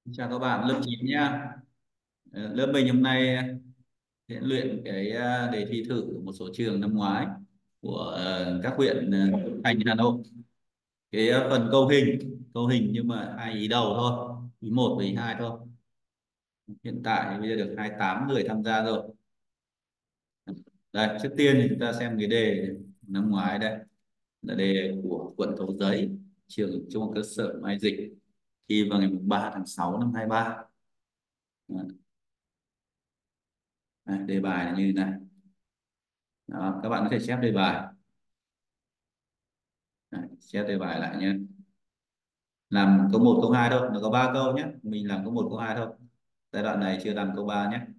Chào các bạn lớp 9 nha. Lớp mình hôm nay sẽ luyện cái đề thi thử của một số trường năm ngoái của các huyện thành Hà Nội. Cái phần câu hình nhưng mà hai ý đầu thôi, ý một và ý hai thôi. Hiện tại thì bây giờ được 28 người tham gia rồi. Đây, trước tiên thì chúng ta xem cái đề năm ngoái đây, là đề của quận Cầu Giấy, trường Trung học cơ sở Mai Dịch, thi vào ngày 3 tháng 6 năm 23. Đây, đề bài là như thế này. Đó, các bạn có thể chép đề bài. Đấy, chép đề bài lại nhé. Làm câu một câu 2 thôi, nó có 3 câu nhé, mình làm câu một câu 2 thôi. Giai đoạn này chưa làm câu 3 nhé.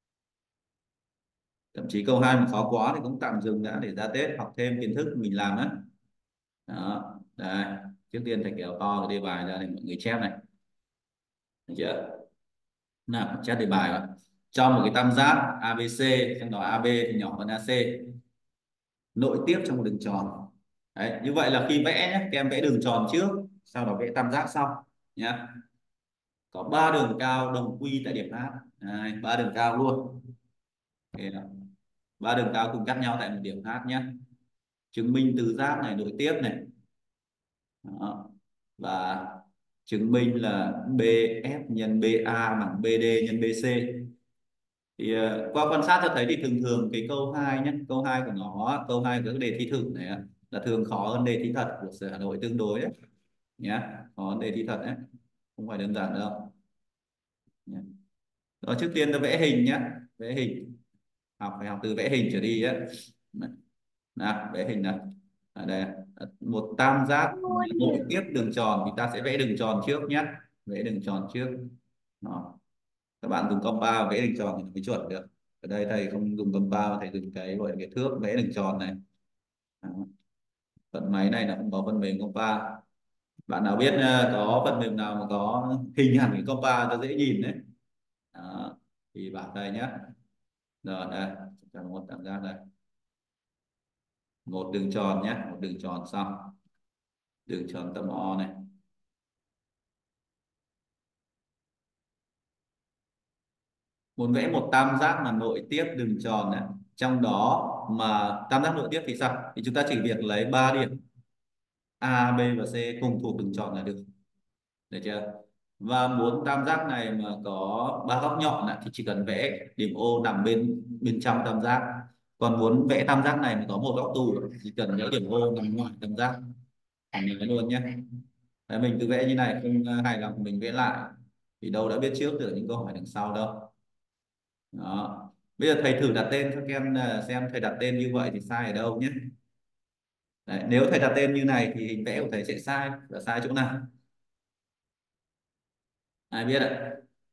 Thậm chí câu 2 mà khó quá thì cũng tạm dừng đã để ra Tết học thêm kiến thức mình làm á. Đó, đây. Trước tiên thầy kéo to cái đề bài ra để mọi người chép này. Được chưa? Nào, chép đề bài vào. Trong một cái tam giác ABC, trong đó AB thì nhỏ hơn AC, nội tiếp trong một đường tròn. Đấy, như vậy là khi vẽ nhé, các em vẽ đường tròn trước, sau đó vẽ tam giác sau nhé. Có ba đường cao đồng quy tại điểm H. Đây, ba đường cao luôn. Okay, ba đường cao cùng cắt nhau tại một điểm H nhé. Chứng minh tứ giác này nội tiếp này. Đó. Và chứng minh là BF nhân BA bằng BD nhân BC. Thì qua quan sát cho thấy thì thường thường cái câu 2 nhé, câu 2 của nó, câu 2 của cái đề thi thử này là thường khó hơn đề thi thật của Sở Hà Nội tương đối đấy nhé, khó hơn đề thi thật đấy, không phải đơn giản đâu nhé. Đó, trước tiên ta vẽ hình nhé, vẽ hình, phải học từ vẽ hình trở đi á. Nào, vẽ hình này. Ở đây một tam giác nội tiếp đường tròn thì ta sẽ vẽ đường tròn trước nhé, vẽ đường tròn trước. Đó. Các bạn dùng compa vẽ đường tròn thì nó mới chuẩn được. Ở đây thầy không dùng compa mà thầy dùng cái gọi là cái thước vẽ đường tròn này. Đó. Phần máy này là không có phần mềm compa. Bạn nào biết có phần mềm nào mà có hình hẳn cái compa cho dễ nhìn đấy. Đó. Thì bảo thầy nhé. Rồi đây, chúng ta có một tam giác đây, một đường tròn nhé, một đường tròn xong, đường tròn tâm O này. Muốn vẽ một tam giác mà nội tiếp đường tròn này, trong đó mà tam giác nội tiếp thì sao, thì chúng ta chỉ việc lấy 3 điểm A, B và C cùng thuộc đường tròn là được, được chưa? Và muốn tam giác này mà có ba góc nhọn thì chỉ cần vẽ điểm O nằm bên bên trong tam giác. Còn muốn vẽ tam giác này mà có một góc tù thì chỉ cần vẽ điểm O nằm ngoài tam giác là mình vẽ luôn nhé. Đấy, mình cứ vẽ như này không hài lòng mình vẽ lại, vì đâu đã biết trước được những câu hỏi đằng sau đâu. Đó. Bây giờ thầy thử đặt tên cho các em xem thầy đặt tên như vậy thì sai ở đâu nhé. Đấy, nếu thầy đặt tên như này thì hình vẽ của thầy sẽ sai, là sai chỗ nào? Ai biết ạ?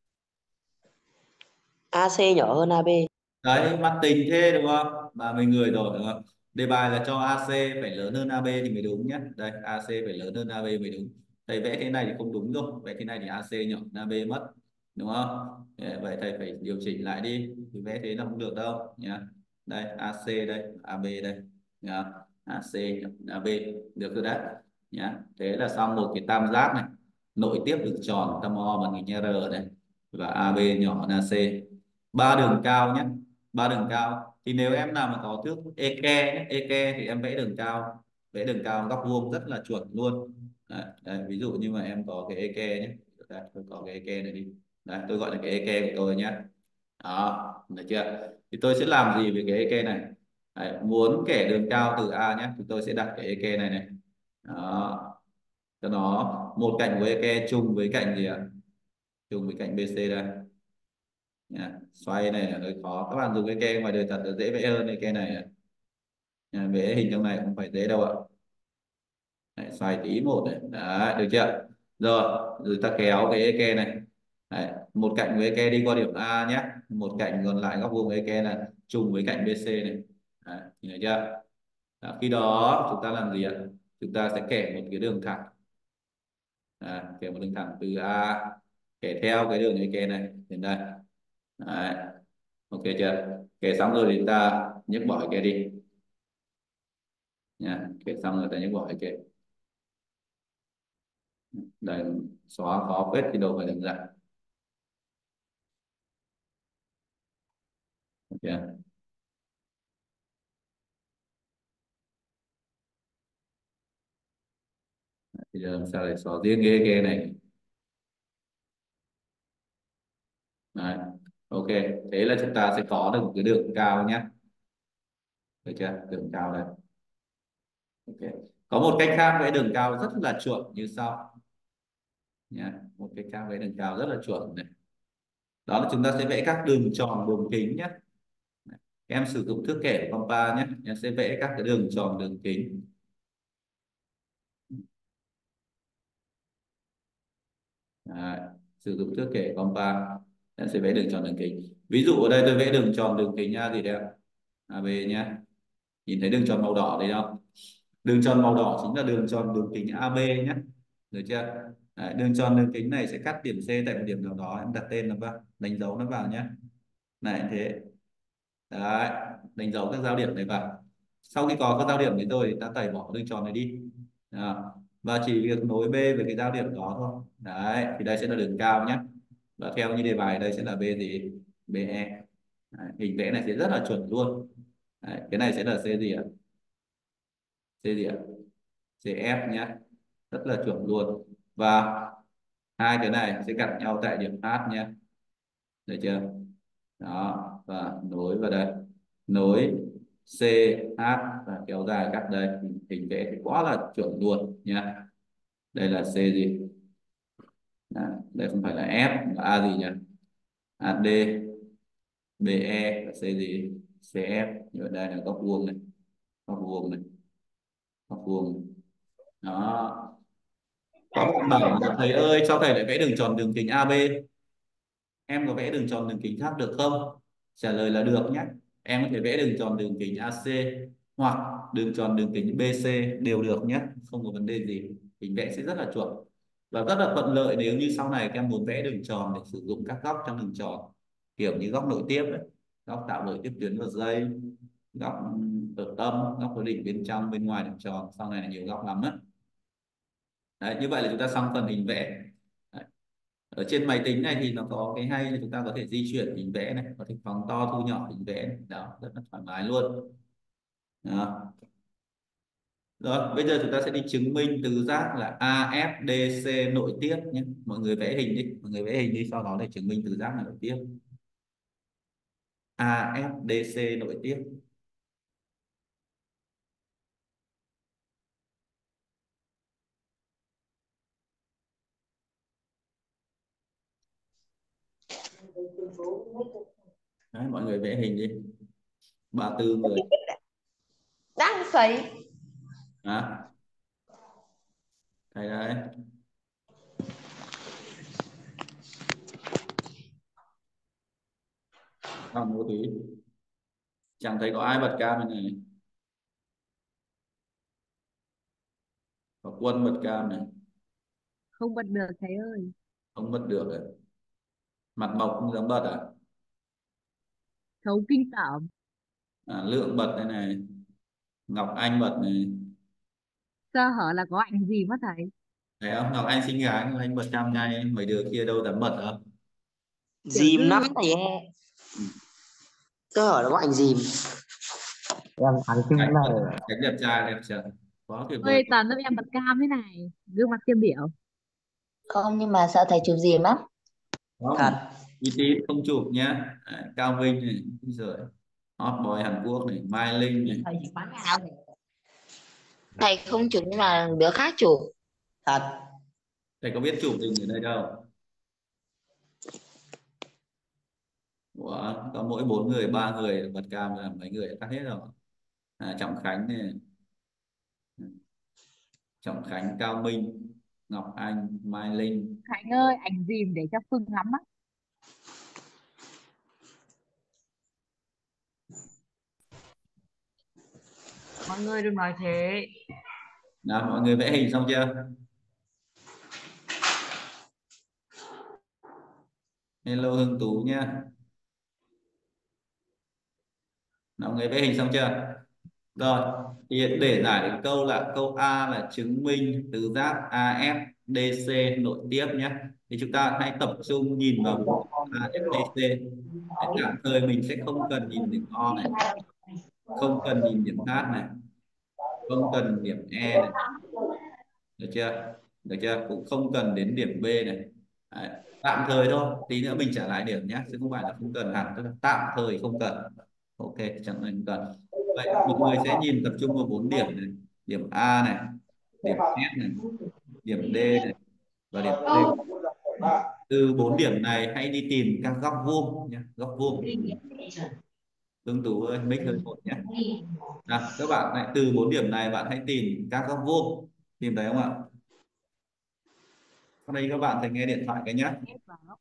AC nhỏ hơn AB. Đấy, mắt tình thế đúng không? 30 người rồi đúng không? Đề bài là cho AC phải lớn hơn AB thì mới đúng nhé. Đây, AC phải lớn hơn AB mới đúng. Thầy vẽ thế này thì không đúng đâu. Vẽ thế này thì AC nhỏ hơn AB mất. Đúng không? Vậy thầy phải điều chỉnh lại đi. Thì vẽ thế là không được đâu nhé. Đây, AC đây, AB đây. Nhá. AC nhỏ hơn AB. Được rồi đấy. Nhá. Thế là xong một cái tam giác này. Nội tiếp đường tròn, tam O bằng hình R này. Và AB nhỏ hơn AC. Ba đường cao nhé, ba đường cao thì nếu em nào mà có thước eke nhé, eke thì em vẽ đường cao, vẽ đường cao góc vuông rất là chuẩn luôn. Đấy, ví dụ như mà em có cái eke nhé, đây, tôi có cái eke này đi, đây, tôi gọi là cái eke của tôi nhé. Đó, được chưa? Thì tôi sẽ làm gì với cái eke này? Đấy, muốn kẻ đường cao từ A nhé thì tôi sẽ đặt cái eke này này. Đó, cho nó một cạnh của eke trùng với cạnh gì ạ? Trùng với cạnh BC đây. Nha. Xoay này là hơi khó, các bạn dùng cái ke ngoài đời thật là dễ vẽ hơn cái ke này ạ. Nha, vẽ hình trong này không phải dễ đâu ạ. Đấy, xoay tí một này. Đấy, được chưa? Rồi ta kéo cái ke này. Đấy, một cạnh với ke đi qua điểm A nhé, một cạnh còn lại góc vuông với ke là trùng với cạnh BC này. Đấy, nhìn thấy chưa? Đó, khi đó chúng ta làm gì ạ? Chúng ta sẽ kẻ một cái đường thẳng. Đấy, kẻ một đường thẳng từ A, kẻ theo cái đường cái ke này đến đây. Đấy. Ok chưa? Kể xong rồi thì ta nhấc bỏ cái đi nha. Kể xong rồi ta nhấc bỏ cái đây, xóa khó phết thì đâu phải đơn giản. chưa? Bây giờ làm sao để xóa riêng cái này. Đấy. Ok, thế là chúng ta sẽ có được một cái đường cao nhé, được chưa? Đường cao đây. Ok, có một cách khác vẽ đường cao rất là chuẩn như sau nhé. Một cách khác vẽ đường cao rất là chuẩn này, đó là chúng ta sẽ vẽ các đường tròn đường kính nhé. Em sử dụng thước kẻ của compa nhé, em sẽ vẽ các cái đường tròn đường kính. Đấy. Sử dụng thước kẻ compa, em sẽ vẽ đường tròn đường kính. Ví dụ ở đây tôi vẽ đường tròn đường kính A gì đây ạ? AB nhé. Nhìn thấy đường tròn màu đỏ đấy không? Đường tròn màu đỏ chính là đường tròn đường kính AB nhé, được chưa? Đấy, đường tròn đường kính này sẽ cắt điểm C tại một điểm nào đó, em đặt tên nó vào, đánh dấu nó vào nhé. Này thế. Đấy, đánh dấu các giao điểm này vào. Sau khi có các giao điểm này rồi thì ta tẩy bỏ đường tròn này đi. Đó. Và chỉ việc nối B với cái giao điểm đó thôi. Đấy, thì đây sẽ là đường cao nhé. Và theo như đề bài đây sẽ là B gì? BE. Đấy, hình vẽ này sẽ rất là chuẩn luôn. Đấy, cái này sẽ là C gì ạ? C gì ạ? CF nhé, rất là chuẩn luôn. Và hai cái này sẽ gặp nhau tại điểm H nhé, được chưa? Đó, và nối vào đây, nối CH và kéo dài cắt đây, hình vẽ thì quá là chuẩn luôn nhé. Đây là C gì? Đó, đây không phải là F, là A gì nhỉ? AD, BE và C gì? CF. Ở đây là góc vuông này, góc vuông này, góc vuông. Đó, có bạn bảo là thầy ơi sao thầy lại vẽ đường tròn đường kính AB, em có vẽ đường tròn đường kính khác được không? Trả lời là được nhé. Em có thể vẽ đường tròn đường kính AC hoặc đường tròn đường kính BC đều được nhé, không có vấn đề gì. Hình vẽ sẽ rất là chuẩn và rất là thuận lợi nếu như sau này các em muốn vẽ đường tròn để sử dụng các góc trong đường tròn, kiểu như góc nội tiếp đấy, góc tạo nội tiếp tuyến và dây, góc ở tâm, góc ở đỉnh bên trong bên ngoài đường tròn, sau này là nhiều góc lắm đấy. Đấy, như vậy là chúng ta xong phần hình vẽ. Đấy. Ở trên máy tính này thì nó có cái hay là chúng ta có thể di chuyển hình vẽ này, có thể phóng to thu nhỏ hình vẽ này. Đó, rất là thoải mái luôn. Đó. Rồi bây giờ chúng ta sẽ đi chứng minh tứ giác là AFDC nội tiếp nhé. Mọi người vẽ hình đi, mọi người vẽ hình đi, sau đó để chứng minh tứ giác là nội tiếp. AFDC nội tiếp. Đấy, mọi người vẽ hình đi, 34 người. Đang sấy. Đó, đây đây. Còn một tí, chẳng thấy có ai bật cam này này. Có Quân bật cam này. Không bật được thầy ơi. Không bật được à? Mặt Mộc không dám bật à? Thấu kinh tởm. Lượng bật đây này, Ngọc Anh bật này. Sơ hở là có ảnh gì mất thầy? Thấy không? Ngọc Anh xinh gái, Ngọc Anh bật cam ngay, mấy đứa kia đâu dám bật đâu. Kiểu Dìm lắm như thầy e. Ừ. Cơ hỏi nó có ảnh dìm. Em thắng chung Cảnh, này. cảnh đẹp trai đẹp trời, quá tuyệt vời. ơi toàn lớp em bật cam thế này, gương mặt tiêu biểu. Không, nhưng mà sợ thầy chụp giùm lắm. Không, Thật. uy tín không chụp nhá. Đấy, Cao Vinh này, rồi hot boy Hàn Quốc này, Mai Linh này. Thầy chụp bán ao. Thầy không chụp nhưng mà đứa khác chụp. Thật. Thầy có biết chụp hình ở đây đâu. Ủa, có mỗi 4 người 3 người bật cam là mấy người tắt hết rồi. Trọng Khánh này, Trọng Khánh, Cao Minh, Ngọc Anh, Mai Linh. Khánh ơi, ảnh dìm để cho Phương ngắm á. Mọi người đừng nói thế. Nào mọi người vẽ hình xong chưa? Hello Hương Tú nhá. Nào, mọi người vẽ hình xong chưa? Rồi, thì để giải được câu là câu A là chứng minh tứ giác AFDC nội tiếp nhé. Thì chúng ta hãy tập trung nhìn vào AFDC. Đấy, tạm thời mình sẽ không cần nhìn điểm O này, không cần nhìn điểm H này, không cần điểm E này, được chưa? Được chưa? Cũng không cần đến điểm B này. Đấy, tạm thời thôi, tí nữa mình trả lại điểm nhé, chứ không phải là không cần hẳn, tức là tạm thời không cần. Ok, chẳng cần cần. Vậy mọi người sẽ nhìn tập trung vào 4 điểm này: điểm A này, điểm S này, điểm D này và điểm C. Từ 4 điểm này hãy đi tìm các góc vuông nhé, góc vuông. Tương Tú ơi, mic hơi ổn nhé. Nào, các bạn lại từ 4 điểm này bạn hãy tìm các góc vuông, tìm thấy không ạ? Sau đây các bạn phải nghe điện thoại cái nhé. ép vào góc.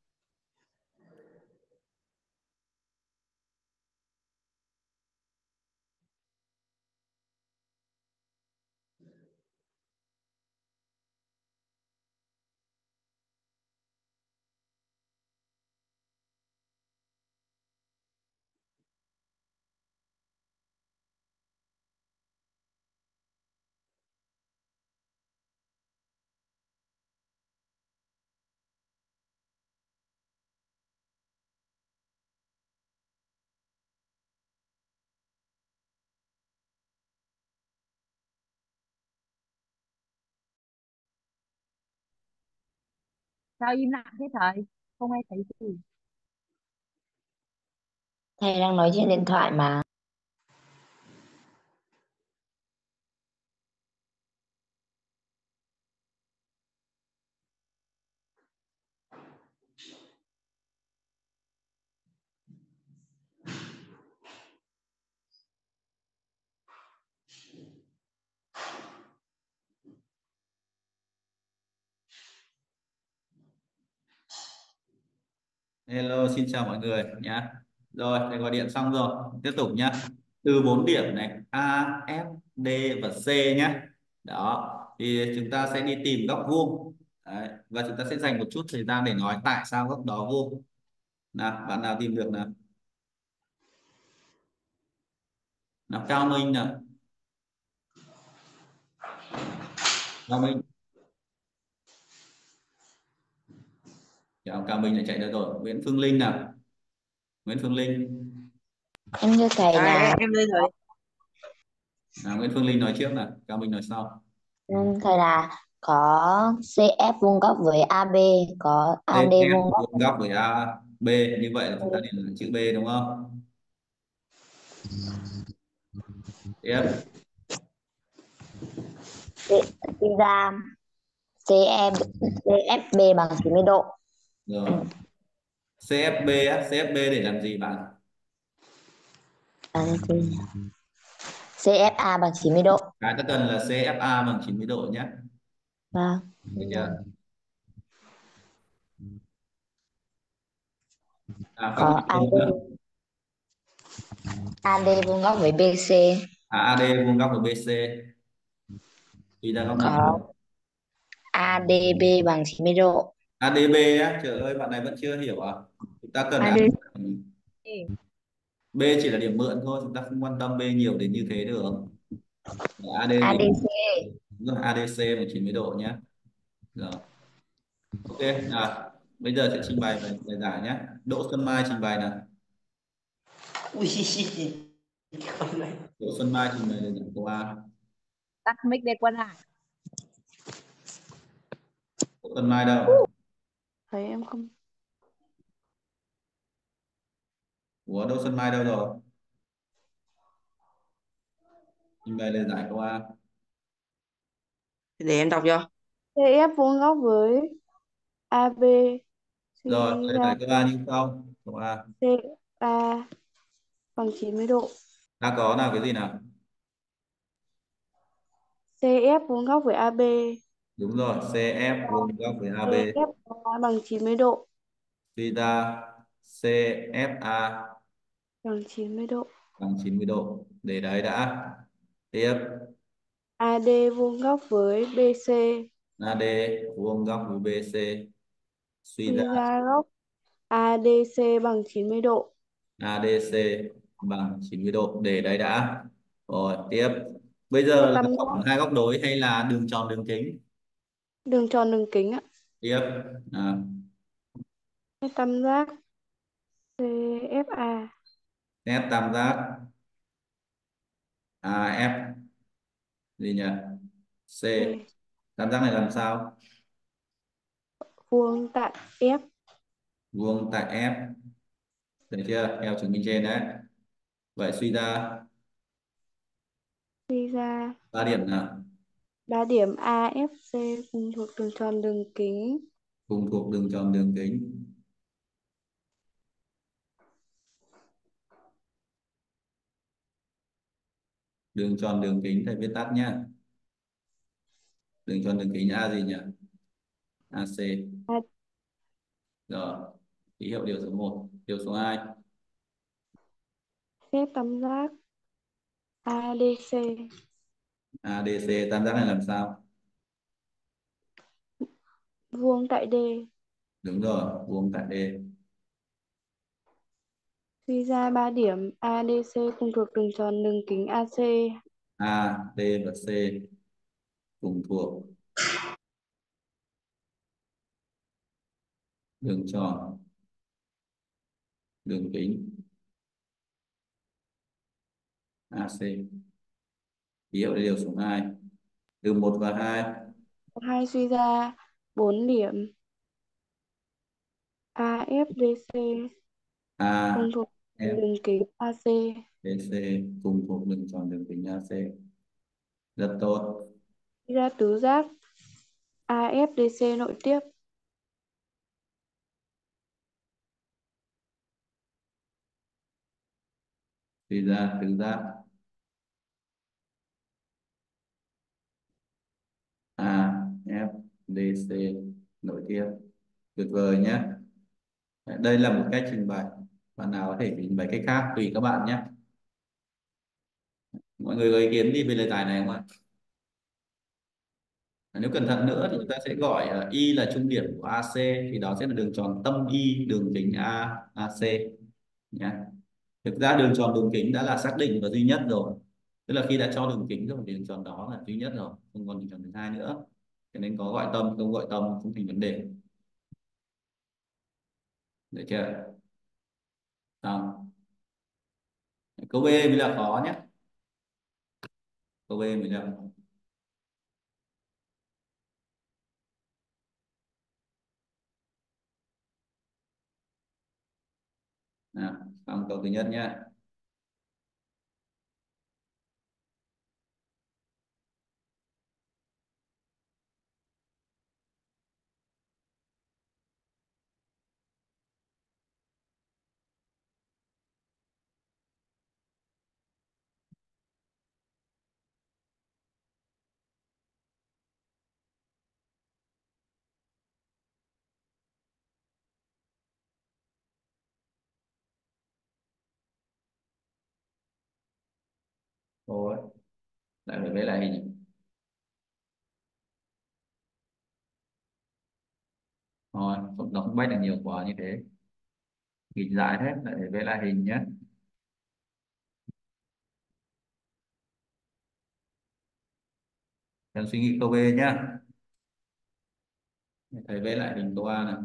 Sao im lặng thế thầy? Không ai thấy gì. Thầy đang nói chuyện điện thoại mà. Hello, xin chào mọi người nhé. Rồi, thầy gọi điện xong rồi. Tiếp tục nhé. Từ 4 điểm này A, F, D và C nhé. Đó, thì chúng ta sẽ đi tìm góc vuông. Đấy. Và chúng ta sẽ dành một chút thời gian để nói tại sao góc đó vuông. Nào, bạn nào tìm được nào? Nào, Cao Minh nào. Cao Minh. Chào, Cao Minh lại chạy ra rồi. Nguyễn Phương Linh nào. Nguyễn Phương Linh. Em thưa thầy là em đây thầy. Nào, Nguyễn Phương Linh nói trước nào. Cao Minh nói sau. thầy là có CF vuông góc với AB, có AD CF vuông góc vuông góc với AB. Như vậy là chúng ta điền là chữ B đúng không? Tiếp. suy ra CM CFB bằng 90 độ. Rồi. CFB á, CFB để làm gì bạn? Bằng gì? CFA bằng 90 độ. Cái ta cần là CFA bằng 90 độ nhé. Vâng. Được chưa? À, các Có bạn cùng AD nữa. AD vuông góc với BC, AD vuông góc với BC. Đi ra góc nào? có ADB bằng 90 độ. ADB á, trời ơi bạn này vẫn chưa hiểu à? Chúng ta cần AD. B chỉ là điểm mượn thôi, chúng ta không quan tâm B nhiều đến như thế được. AD gì? ADC Đúng rồi, ADC bằng 90 độ nhé. Rồi. Ok, nào. Bây giờ sẽ trình bày bài giải nhé. Đỗ Xuân Mai trình bày nào. Ui, con này. Đỗ Xuân Mai trình bày bài giải câu A. Tắt mic để Quân à? Đỗ Xuân Mai đâu? Thấy em không. Ủa, Đỗ Xuân Mai đâu rồi? Trình bày lời giải câu A. Để em đọc cho. CF vuông góc với AB, Rồi, suy lời ra giải câu A như sau. Câu A. CA bằng 90 độ. Đã có nào cái gì nào? CF vuông góc với AB, Đúng rồi, CF vuông góc với AB. CFA bằng 90 độ. Suy ra CFA Bằng 90 độ. bằng 90 độ. Để đấy đã. Tiếp. AD vuông góc với BC, AD vuông góc với BC. Suy ra suy ra góc ADC bằng 90 độ. ADC bằng 90 độ. Để đấy đã. Rồi, tiếp. Bây Cái giờ là tam phỏng hai góc đối hay là đường tròn đường kính? đường tròn đường kính ạ. Tiếp. À, Cái tam giác CFA. F tam giác AF gì nhỉ? C. C. Tam giác này làm sao? Vuông tại F. Vuông tại F, được chưa? Theo chứng minh trên đấy. Vậy suy ra Suy ra 3 điểm nào? 3 điểm AFC cùng thuộc đường tròn đường kính Cùng thuộc đường tròn đường kính. Đường tròn đường kính thầy viết tắt nhá. Đường tròn đường kính A gì nhỉ? AC. A. Rồi, ký hiệu điều số 1. Điều số 2. Xếp tam giác ADC. ADC, tam giác này làm sao? Vuông tại D. Đúng rồi, vuông tại D. Suy ra 3 điểm ADC cùng thuộc đường tròn đường kính AC. A, D và C cùng thuộc đường tròn đường kính AC. Ký hiệu điều số 2. Từ 1 và 2. Hai suy ra 4 điểm AFDC A, cùng thuộc F, đường kính AC. DC cùng thuộc đường tròn đường kính AC. Rất tốt. Suy ra tứ giác AFDC nội tiếp. Suy ra tứ giác A, F, DC nối tiếp. Tuyệt vời nhé. Đây là một cách trình bày. Bạn nào có thể trình bày cách khác tùy các bạn nhé. Mọi người có ý kiến gì về lời giải này không ạ? Nếu cẩn thận nữa thì chúng ta sẽ gọi Y là trung điểm của AC, thì đó sẽ là đường tròn tâm Y đường kính AC nhé. Thực ra đường tròn đường kính đã là xác định và duy nhất rồi. Tức là khi đã cho đường kính rồi thì đường tròn đó là duy nhất rồi, không còn đường tròn thứ hai nữa. Cho nên có gọi tâm không gọi tâm không thành vấn đề. Được chưa? Xong. Câu B mới là khó nhé. Câu B mới là khó. Nào, xong câu thứ nhất nhé. Thôi, lại phải vẽ lại hình. Thôi, nó không bắt được nhiều quá như thế. Nghịch dại hết, lại phải vẽ lại hình nhé. Em suy nghĩ câu B nhá. Thầy vẽ lại hình câu A này.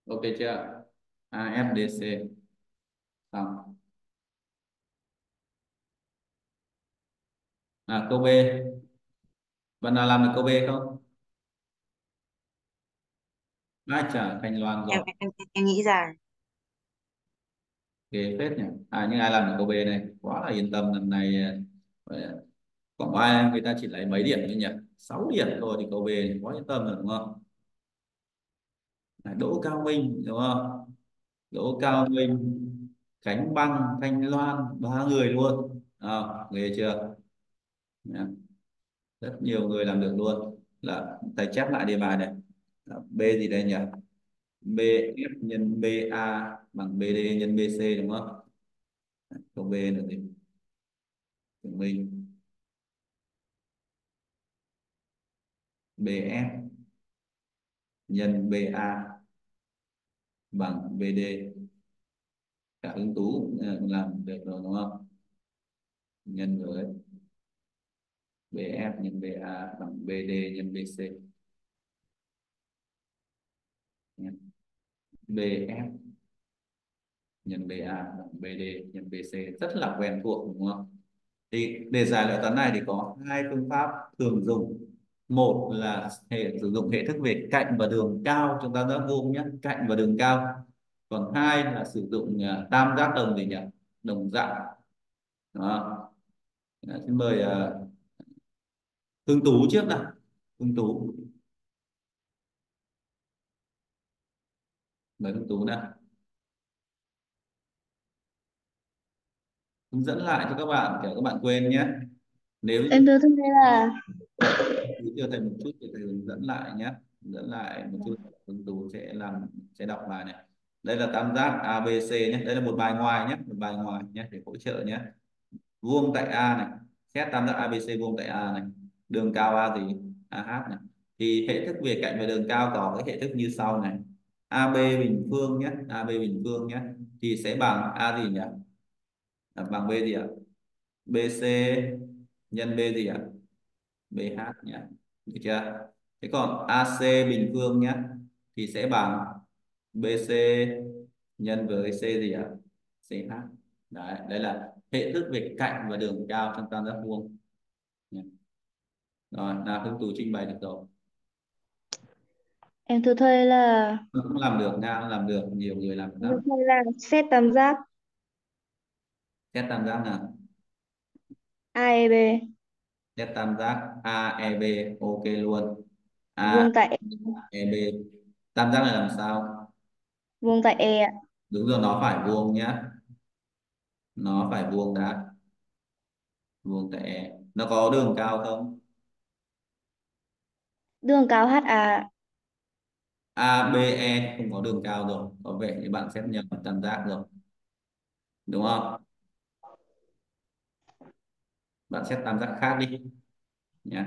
Ok chưa? AFDC xong. Câu B, bạn nào làm được câu B không? Ai chả Thanh Loan em rồi. em em nghĩ ra. Ghê phết nhỉ. Nhưng ai làm được câu B này quá là yên tâm. Lần này Quảng Mai người ta chỉ lấy mấy điểm thôi nhỉ, 6 điểm thôi thì câu B thì quá yên tâm rồi đúng không? Đỗ Cao Minh đúng không? Đỗ Cao Minh, Khánh Băng, Thanh Loan, ba người luôn. Ghê chưa? Nhá, rất nhiều người làm được luôn. Là thầy chép lại đề bài này. B gì đây nhỉ? BF nhân BA bằng BD nhân BC đúng không? Câu B là gì? Chứng minh BF nhân BA bằng BD. Cả Hưng Tú cũng làm được rồi đúng không? Nhân với BF nhân BA bằng BD nhân BC. Nhé. BF nhân BA bằng BD nhân BC rất là quen thuộc đúng không? Thì để giải bài toán này thì có hai phương pháp thường dùng. Một là sử dụng hệ thức về cạnh và đường cao, chúng ta đã vuông nhé, cạnh và đường cao. Còn hai là sử dụng tam giác đồng gì nhỉ? Đồng dạng. Đó. Xin mời Hương Tú trước nào. Hương Tú, mời Hương Tú nào. Hướng dẫn lại cho các bạn, kiểu các bạn quên nhé. Nếu như Em thưa thầy là Tú chưa thầy một chút thì thầy hướng dẫn lại nhé. Hướng dẫn lại một chút. Hương Tú sẽ đọc bài này. Đây là tam giác ABC nhé. Đây là một bài ngoài nhé, một bài ngoài nhé để hỗ trợ nhé. Vuông tại A này, xét tam giác ABC vuông tại A này, đường cao A gì? AH này. Thì hệ thức về cạnh và đường cao có cái hệ thức như sau này. AB bình phương nhé, AB bình phương nhé, thì sẽ bằng A gì nhỉ? Bằng B gì ạ? BC nhân B gì ạ? BH nhé, được chưa? Thế còn AC bình phương nhé, thì sẽ bằng BC nhân với C gì ạ? CH. Đấy, đây là hệ thức về cạnh và đường cao trong tam giác vuông. Rồi, là Hưng Tú trình bày được rồi. em thưa thầy là Cũng làm được nha, làm được, nhiều người làm được em thưa lắm. thầy là xét tam giác Xét tam giác nào? AEB Xét tam giác AEB, ok luôn. vuông tại AEB, tam giác này làm sao? vuông tại E ạ. Đúng rồi, nó phải vuông nhá, nó phải vuông đã. Vuông tại E, nó có đường cao không? Đường cao HA ABE thì không có đường cao rồi, có vẻ như bạn xét nhầm tam giác rồi đúng không? Bạn xét tam giác khác đi nhé,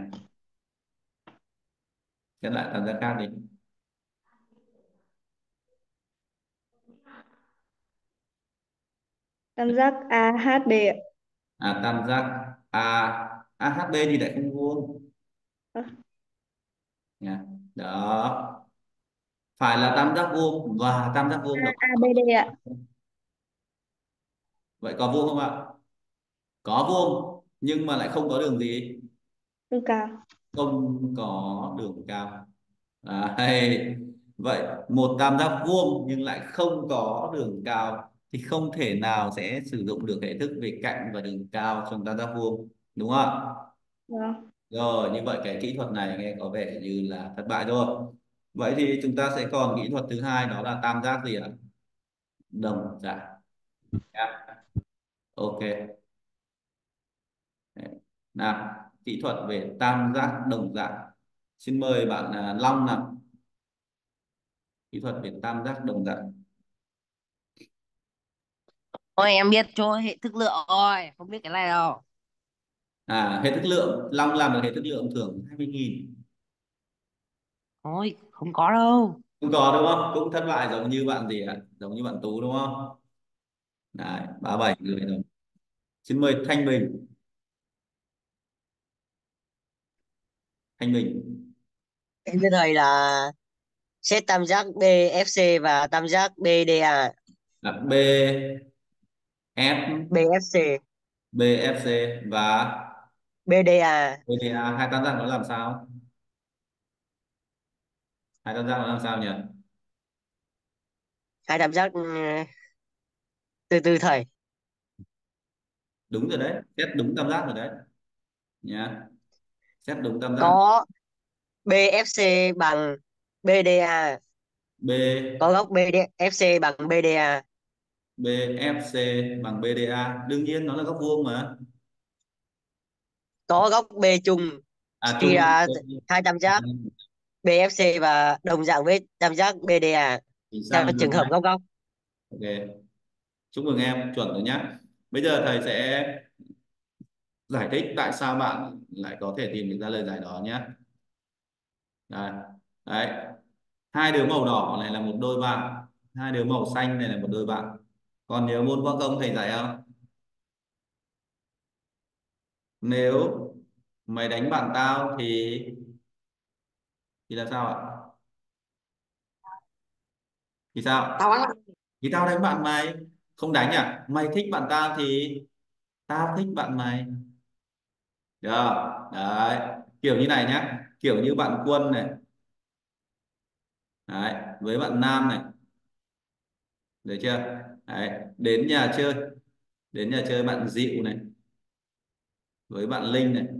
xét lại tam giác khác đi. tam giác AHB ạ. Tam giác AHB thì lại không vuông Ơ, nhé. Đó, phải là tam giác vuông, và tam giác vuông nó ABD ạ. vậy có vuông không ạ? Có vuông nhưng mà lại không có đường gì? Đường cao. Không có đường cao. Hay vậy, một tam giác vuông nhưng lại không có đường cao thì không thể nào sẽ sử dụng được hệ thức về cạnh và đường cao trong tam giác vuông đúng không ạ? Vâng. Rồi, như vậy cái kỹ thuật này nghe có vẻ như là thất bại rồi. Vậy thì chúng ta sẽ còn kỹ thuật thứ hai, đó là tam giác gì ạ? Đồng dạng. Nhá. Ok. Đấy. Nào, kỹ thuật về tam giác đồng dạng. Xin mời bạn Long nào. Kỹ thuật về tam giác đồng dạng. Ôi em biết cho hệ thức lượng rồi, không biết cái này đâu. Hệ thức lượng, Long làm được hệ thức lượng thưởng 20.000. Ôi không có đâu. Không có đúng không? Cũng thất bại giống như bạn gì ạ? Giống như bạn Tú đúng không? Đấy, 37 người rồi. Xin mời Thanh Bình. Thanh Bình. Em thưa thầy là Xét tam giác BFC và tam giác BDA. là BF BFC, BFC và BDA. BDA, hai tam giác nó làm sao? Hai tam giác nó làm sao nhỉ? Hai tam giác từ từ thầy. Đúng rồi đấy, xét đúng tam giác rồi đấy nhá, xét đúng tam giác. Có BFC bằng BDA, B có góc BFC bằng BDA. BFC bằng BDA, đương nhiên nó là góc vuông mà. Có góc B chung À chia chung. ra hai tam giác BFC và đồng dạng với tam giác BDA Thì theo sao được trường hợp này? góc góc. Ok, chúc mừng em chuẩn rồi nhá. Bây giờ thầy sẽ giải thích tại sao bạn lại có thể tìm được ra lời giải đó nhé. Đấy. Đấy, hai đứa màu đỏ này là một đôi bạn, hai đứa màu xanh này là một đôi bạn. Còn nhớ môn võ công thầy dạy không? Nếu mày đánh bạn tao thì là sao ạ? Thì sao? Tao bắn. Thì tao đánh bạn mày. Không đánh à? Mày thích bạn tao thì tao thích bạn mày. Được không? Đấy, kiểu như này nhá, kiểu như bạn Quân này, đấy, với bạn Nam này, được chưa? Đấy, đến nhà chơi bạn Dịu này với bạn Linh này,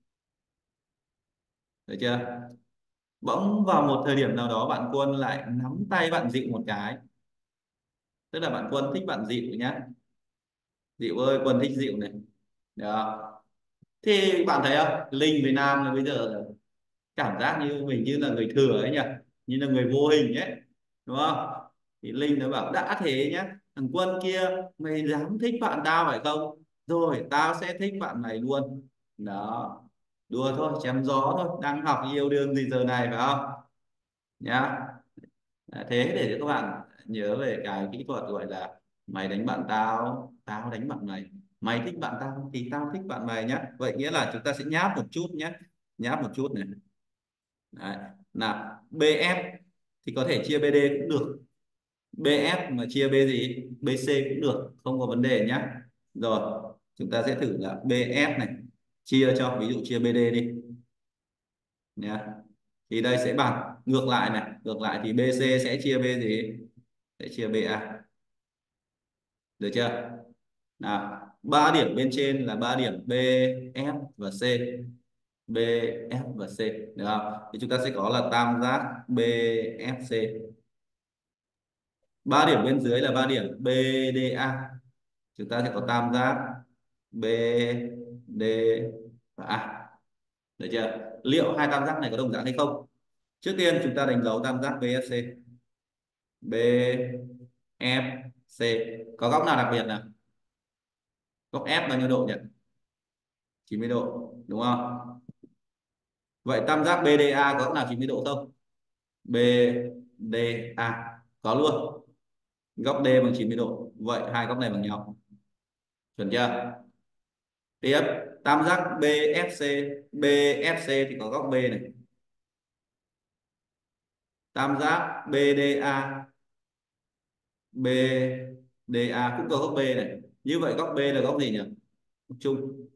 được chưa? Bỗng vào một thời điểm nào đó bạn Quân lại nắm tay bạn Dịu một cái, tức là bạn Quân thích bạn Dịu nhá. Dịu ơi, Quân thích Dịu này. Đó, thì bạn thấy không, Linh với Nam là bây giờ cảm giác như mình như là người thừa ấy nhỉ, như là người vô hình ấy, đúng không? Thì Linh nó bảo đã thế nhá, thằng Quân kia, mày dám thích bạn tao phải không, rồi tao sẽ thích bạn này luôn. Đó, đùa thôi, chém gió thôi, đang học yêu đương gì giờ này phải không nhá. Thế để cho các bạn nhớ về cái kỹ thuật gọi là mày đánh bạn tao, tao đánh bạn mày, mày thích bạn tao thì tao thích bạn mày nhá. Vậy nghĩa là chúng ta sẽ nháp một chút nhé, nháp một chút này. Đấy. Là BF thì có thể chia BD cũng được, BF mà chia B gì BC cũng được, không có vấn đề nhá. Rồi chúng ta sẽ thử là BF này chia cho, ví dụ chia BD đi nhá, thì đây sẽ bằng ngược lại này, ngược lại thì BC sẽ chia B gì, sẽ chia BA, được chưa? Nào, ba điểm bên trên là ba điểm B, F và C, B, F và C, được không? Thì chúng ta sẽ có là tam giác B, F, C. Ba điểm bên dưới là ba điểm B, D, A, chúng ta sẽ có tam giác B, D và A, được chưa? Liệu hai tam giác này có đồng dạng hay không? Trước tiên chúng ta đánh dấu tam giác BFC. BFC có góc nào đặc biệt nào? Góc F bao nhiêu độ nhỉ? 90 độ, đúng không? Vậy tam giác BDA có góc nào 90 độ không? BDA có luôn. Góc D bằng 90 độ. Vậy hai góc này bằng nhau. Chuẩn chưa? Tiếp, tam giác BFC. BFC thì có góc B này. Tam giác BDA. BDA cũng có góc B này. Như vậy góc B là góc gì nhỉ? Góc chung.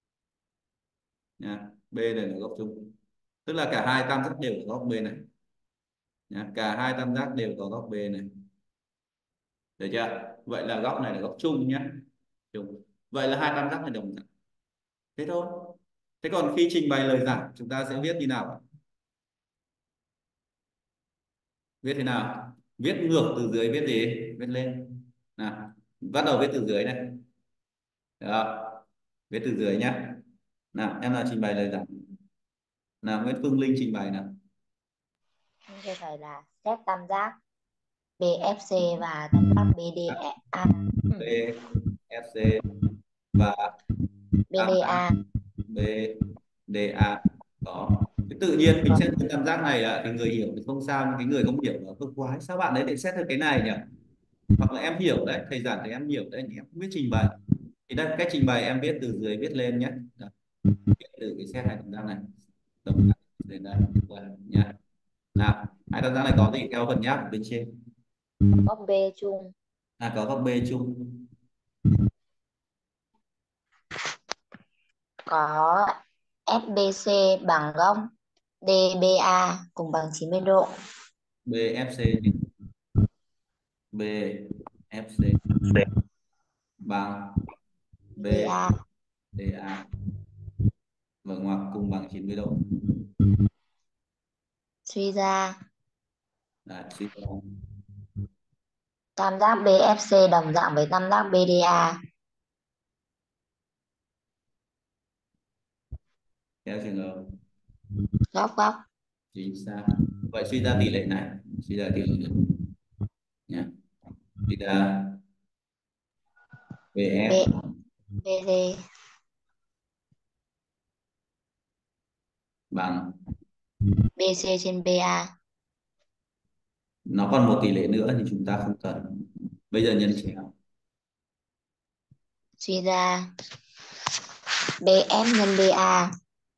Nha. B này là góc chung. Tức là cả hai tam giác đều có góc B này. Nha. Cả hai tam giác đều có góc B này. Được chưa? Vậy là góc này là góc chung nhé. Chung. Vậy là hai tam giác này đồng dạng. Thế thôi. Thế còn khi trình bày lời giải chúng ta sẽ viết như nào ạ? Viết thế nào? Viết ngược từ dưới viết gì? Viết lên. Nào, bắt đầu viết từ dưới này. Đó. Viết từ dưới nhá. Nào, em nào trình bày lời giải. Nào, Nguyễn Phương Linh trình bày nào. Thưa thầy là xét tam giác BFC và tam giác BDA. B, F, C và tam giác BDA. B, D, A. Đó. Thế tự nhiên mình xét cái tam giác này ạ, thì người hiểu thì không sao, nhưng cái người không hiểu là không quái sao bạn ấy lại xét được cái này nhỉ? Hoặc là em hiểu đấy, thầy giảng thì em hiểu đấy, nhưng em không biết trình bày. Thì đây, cách trình bày em viết từ dưới viết lên nhé. Đó. Viết từ cái xét hai tam giác này tổng lên đây nhé. Nào, hai Hai tam giác này có gì theo phần nháp bên trên? Góc B chung. Có góc B chung. Có FBC bằng góc DBA cùng bằng 90 độ. BFC nhỉ? BFC bằng DA. BDA, vâng, ngoặc cùng bằng 90 độ. Suy ra Đấy, suy ra tam giác BFC đồng dạng với tam giác BDA. theo trường hợp Góc góc chính xác. Vậy suy ra tỷ lệ này, suy ra tỷ lệ này nhé. Suy ra BF BD bằng, BC trên BA. nó còn một tỷ lệ nữa thì chúng ta không cần, bây giờ nhân chéo. Suy ra BF nhân BA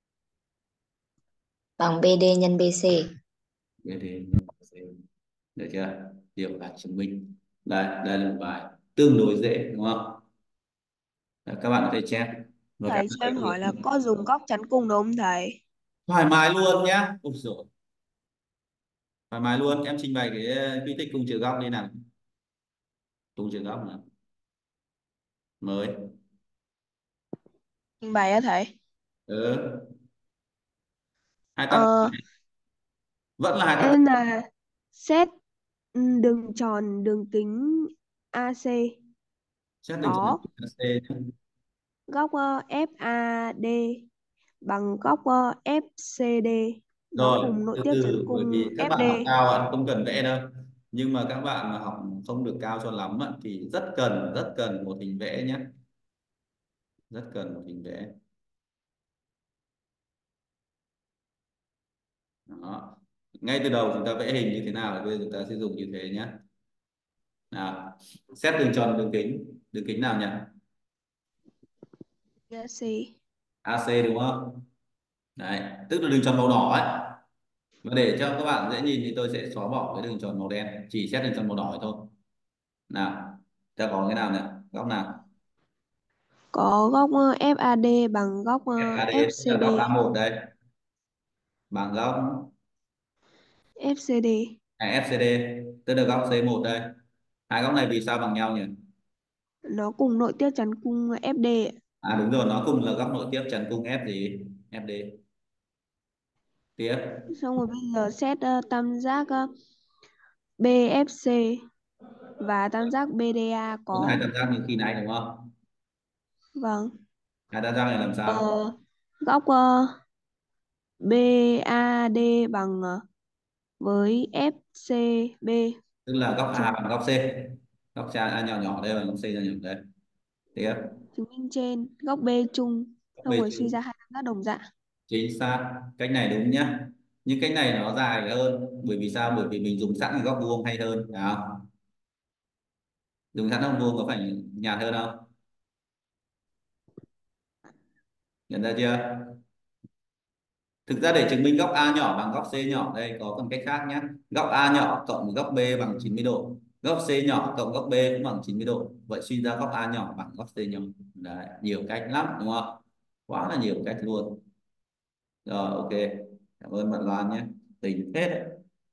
bằng BD nhân BC. BD nhân C. Được chưa? Điều phải chứng minh. Đây là một bài tương đối dễ đúng không? Đấy, các bạn có thể chép và các Thầy bạn cho em có hỏi thể là có dùng góc chắn cung đúng không thầy? thoải mái luôn nhá. Ôi dồi, thoải mái luôn. Em trình bày cái quy tích cung chiều góc đi nào. Cung chiều góc nào. Mới. Trình bày á thầy. Ừ. Hai tam Ờ, vẫn là hai tam giác. em là xét đường tròn đường kính AC Xét đường tròn có C nhé. góc FAD bằng góc FCD, nó Rồi, cùng nội từ tiếp chắn từ, bởi cung vì các bạn học FD. cao ạ, không cần vẽ đâu. Nhưng mà các bạn mà học không được cao cho lắm ạ, thì rất cần một hình vẽ nhé. Rất cần một hình vẽ. Đó. Ngay từ đầu chúng ta vẽ hình như thế nào thì bây giờ chúng ta sẽ dùng như thế nhé. Nào, xét đường tròn đường kính nào nhỉ? AC. AC đúng không? Đấy, tức là đường tròn màu đỏ ấy. Và để cho các bạn dễ nhìn thì tôi sẽ xóa bỏ cái đường tròn màu đen, chỉ xét đường tròn màu đỏ thôi. Nào, ta có cái nào nhỉ? Góc nào? Có góc FAD bằng góc FAD, tức là góc FCD. A1 đây, bằng góc FCD FCD, tức là góc C1 đây. Hai góc này vì sao bằng nhau nhỉ? nó cùng nội tiếp chắn cung FD ạ. Đúng rồi, nó cùng là góc nội tiếp trần cung F gì? FD. Tiếp. Xong rồi bây giờ xét tam giác BFC và tam giác BDA Cũng hai có. tam giác như khi nãy đúng không? Vâng. Hai tam giác này làm Ờ, sao? góc BAD bằng với FCB. Tức là góc A Chứng, bằng góc C. Góc A nhỏ nhỏ đây bằng góc C nhỏ nhỏ đây. Tiếp. chứng minh trên góc B chung. Góc B Xong rồi suy chung. ra hai tam giác đồng dạng. Chính xác. Cách này đúng nhá. Nhưng cách này nó dài hơn. Bởi vì sao? Bởi vì mình dùng sẵn cái góc vuông hay hơn. Phải không? Dùng sẵn góc vuông có phải nhạt hơn không? Nhận ra chưa? Thực ra để chứng minh góc A nhỏ bằng góc C nhỏ đây có một cách khác nhé. Góc A nhỏ cộng với góc B bằng 90 độ. Góc C nhỏ cộng góc B cũng bằng 90 độ. Vậy suy ra góc A nhỏ bằng góc C nhỏ. Đấy, nhiều cách lắm đúng không? Quá là nhiều cách luôn. Rồi, ok. Cảm ơn bạn Loan nhé. Tỉnh hết đấy.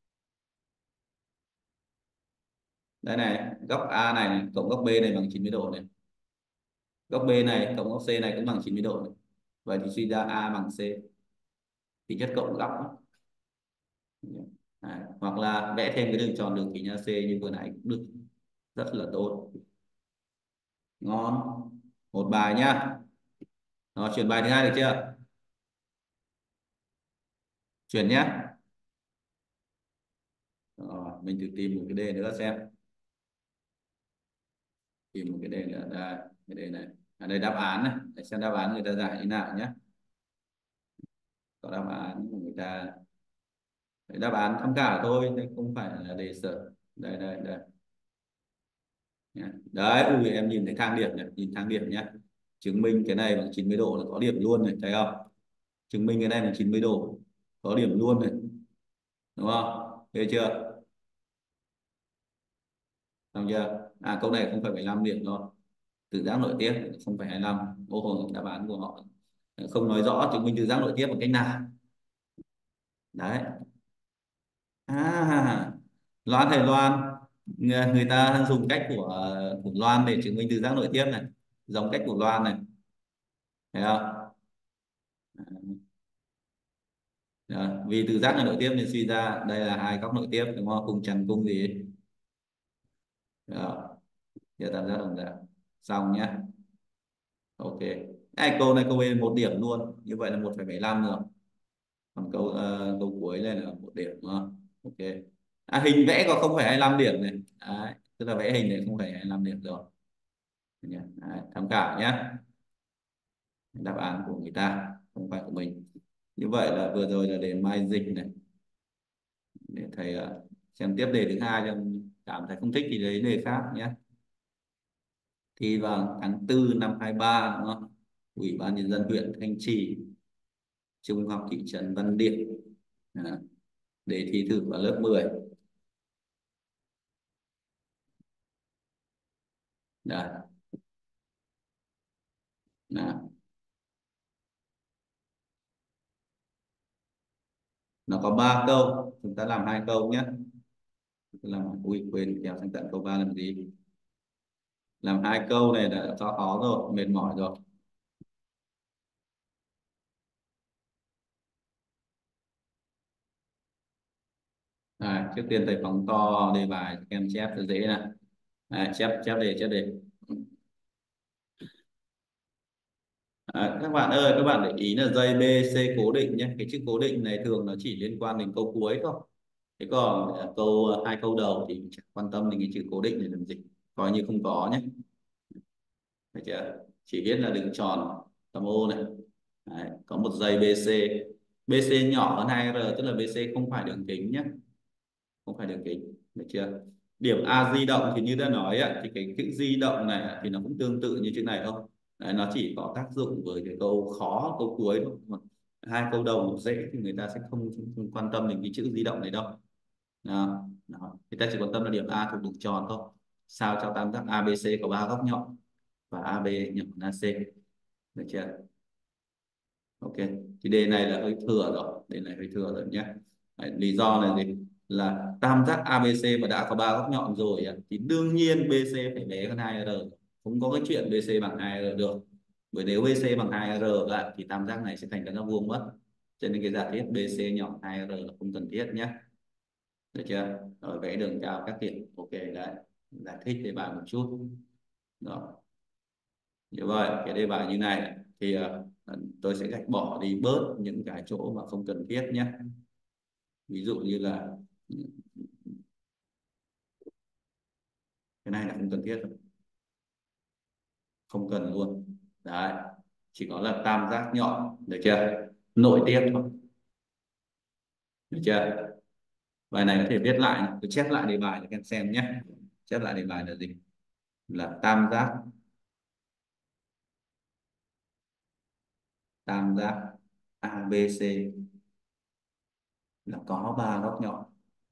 Đây này, góc A này cộng góc B này bằng 90 độ này. Góc B này cộng góc C này cũng bằng 90 độ này. Vậy thì suy ra A bằng C. Tính chất cộng góc đó. Đấy. Hoặc là vẽ thêm cái đường tròn đường kính AC như vừa nãy cũng được, rất là tốt, ngon. Một bài nhá. Rồi chuyển bài thứ hai được chưa? Chuyển nhá. Rồi, mình thử tìm một cái đề nữa xem. Tìm một cái đề nữa đây, cái đề này. Ở đây đáp án này, để xem đáp án người ta giải như nào nhé. Có đáp án của người ta, đáp án tham khảo thôi, đây không phải là đề sở. Đây đây đây. Nhá. Đấy, ui em nhìn thấy thang điểm này, nhìn thang điểm nhé. Chứng minh cái này bằng 90 độ là có điểm luôn này, thấy không? Chứng minh cái này bằng 90 độ có điểm luôn này, đúng không? Được chưa? Xong chưa? Câu này không phải 15 điểm thôi. Tự giác nội tiếp không phải 25. Ô hồ, đáp án của họ không nói rõ chứng minh tự giác nội tiếp bằng cách nào. Đấy. Loan thầy Loan, người ta dùng cách của Loan để chứng minh tự giác nội tiếp này, giống cách của Loan này, thấy không? Đó. Vì tự giác là nội tiếp nên suy ra đây là hai góc nội tiếp, đúng không? Cùng trần cung gì ấy. Đó. Giờ tam giác đồng dạng xong nhé. Ok. Câu này câu B 1 điểm luôn, như vậy là 1,75 rồi. Còn câu cuối này là 1 điểm đúng không? Ok. Hình vẽ có 0,25 điểm này. Đấy. Tức là vẽ hình này 0,25 điểm rồi. Đấy. Tham khảo nhé. Đáp án của người ta không phải của mình. Như vậy là vừa rồi là đề mai dịch này, để thầy xem tiếp đề thứ hai, cho cảm thấy không thích thì lấy đề khác nhé. Thi vào tháng 4 năm 23 đúng không? Ủy ban nhân dân huyện Thanh Trì, trung học thị trấn Văn Điển. Đó. Đề thi thử vào lớp 10. Đấy. Đó. Nó có 3 câu, chúng ta làm 2 câu nhé. Làm quên kéo sang tận câu 3 làm gì? Làm 2 câu này đã cho khó rồi, mệt mỏi rồi. Trước tiên thầy phóng to đề bài cho các em chép cho dễ này. Chép đề. Các bạn ơi, các bạn để ý là dây BC cố định nhé. Cái chữ cố định này thường nó chỉ liên quan đến câu cuối thôi. Thế còn hai câu đầu thì chẳng quan tâm đến cái chữ cố định này làm gì, coi như không có nhé. Được chưa? Chỉ biết là đường tròn tầm ô này. Đấy, có một dây BC. BC nhỏ hơn 2R, tức là BC không phải đường kính nhé. Không phải đường kính. Được chưa? Điểm A di động thì như đã nói á, thì cái chữ di động này thì nó cũng tương tự như chữ này thôi. Đấy, nó chỉ có tác dụng với cái câu khó, câu cuối thôi. Còn hai câu đầu dễ thì người ta sẽ không quan tâm đến cái chữ di động này đâu. Đó. Đó. Người ta chỉ quan tâm là điểm A thuộc đường tròn thôi. Sao cho tam giác ABC có 3 góc nhọn và AB nhỏ hơn AC. Được chưa? Ok, thì đề này là hơi thừa rồi, đề này hơi thừa rồi nhé. Đấy, lý do là gì? Là tam giác ABC mà đã có 3 góc nhọn rồi thì đương nhiên BC phải bé hơn 2R. Không có cái chuyện BC bằng 2R được. Bởi nếu BC bằng 2R thì tam giác này sẽ thành tam giác vuông mất. Cho nên cái giả thiết BC nhỏ 2R là không cần thiết nhé. Được chưa? Rồi vẽ đường cao các điểm. Ok đấy. Giải thích đề bài một chút. Rồi. Như vậy cái đề bài như này thì tôi sẽ gạch bỏ đi bớt những cái chỗ mà không cần thiết nhé. Ví dụ như là cái này là không cần thiết, không cần luôn. Đấy, chỉ có là tam giác nhọn, được chưa? Nội tiếp thôi, được chưa? Bài này có thể viết lại, tôi chép lại đề bài cho các em xem nhé. Chép lại đề bài là gì? Là tam giác ABC là có 3 góc nhọn.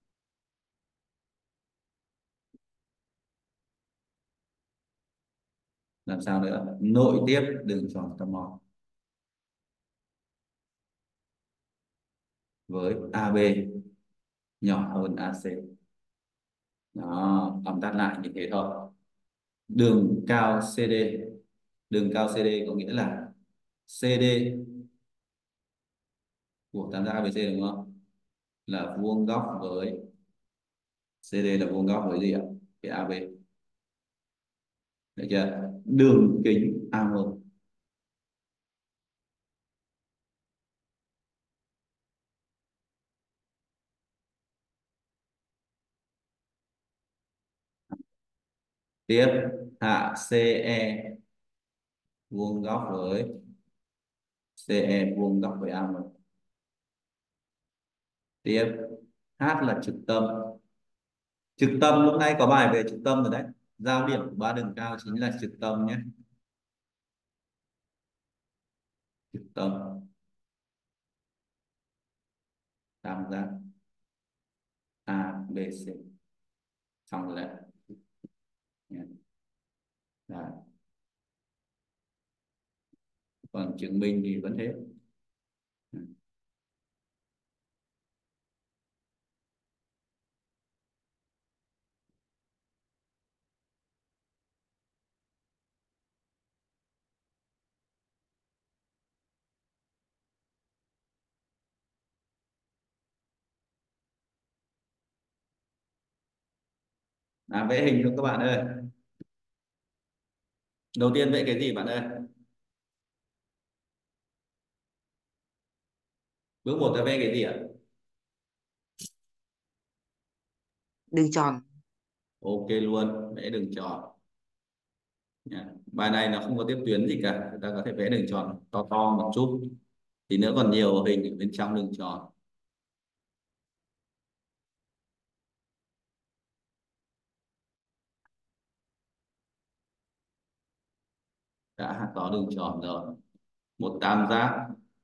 Làm sao nữa? Nội tiếp đường tròn tầm mò với AB nhỏ hơn AC. Đó, tóm tắt lại như thế thôi. Đường cao CD, đường cao CD có nghĩa là CD của tam giác ABC đúng không? Là vuông góc với CD, là vuông góc với gì ạ? Cái AB. Được chưa? Đường kính AM tiếp hạ CE vuông góc với CE vuông góc với AM. Tiếp H là trực tâm. Trực tâm lúc nãy có bài về trực tâm rồi đấy. Giao điểm của ba đường cao chính là trực tâm nhé. Trực tâm tam giác ABC. Xong rồi đấy. Đấy. Còn chứng minh thì vẫn thế. Vẽ hình cho các bạn ơi. Đầu tiên vẽ cái gì bạn ơi? Bước 1 là vẽ cái gì ạ? Đường tròn. Ok luôn, vẽ đường tròn. Bài này nó không có tiếp tuyến gì cả, chúng ta có thể vẽ đường tròn to to một chút, tí nữa còn nhiều hình ở bên trong đường tròn. Đã có đường tròn rồi. Một tam giác.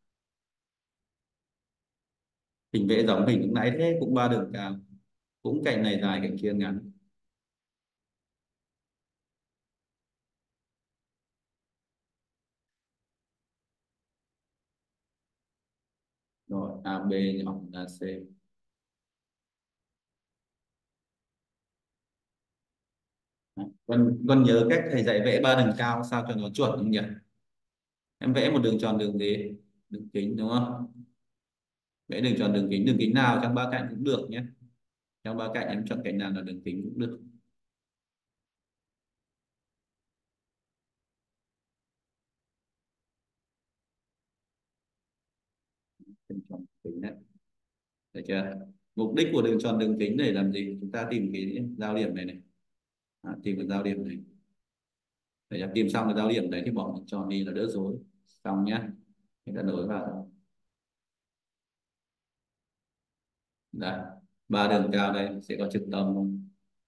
Hình vẽ giống hình lúc nãy thế, cũng ba đường cao, cũng cạnh này dài cạnh kia ngắn. Rồi AB nhỏ hơn AC. Con nhớ cách thầy dạy vẽ ba đường cao sao cho nó chuẩn không nhỉ? Em vẽ một đường tròn đường gì? Đường kính đúng không? Vẽ đường tròn đường kính nào trong ba cạnh cũng được nhé. Trong ba cạnh em chọn cạnh nào là đường kính cũng được. Đường tròn đường kính đấy. Được chưa? Mục đích của đường tròn đường kính để làm gì? Chúng ta tìm cái giao điểm này này. Tìm cái giao điểm này. Để tìm xong cái giao điểm đấy thì bỏ đường tròn đi là đỡ rối. Xong nhá. Chúng ta nối vào. Đấy. Ba đường cao đây sẽ có trực tâm không?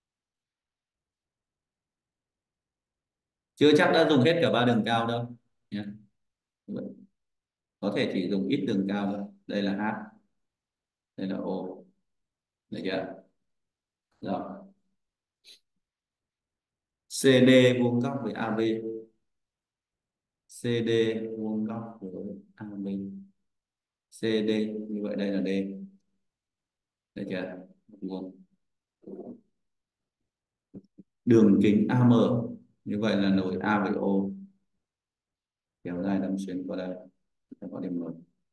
Chưa chắc đã dùng hết cả ba đường cao đâu nhé. Có thể chỉ dùng ít đường cao thôi. Đây là H, đây là O. Được chưa? Rồi. CD vuông góc với AB. CD vuông góc với AB. CD như vậy đây là D. Được chưa? Vuông. Đường kính AM như vậy là nối A với O kéo dài đâm xuyên qua đây. Chúng ta có điểm 10.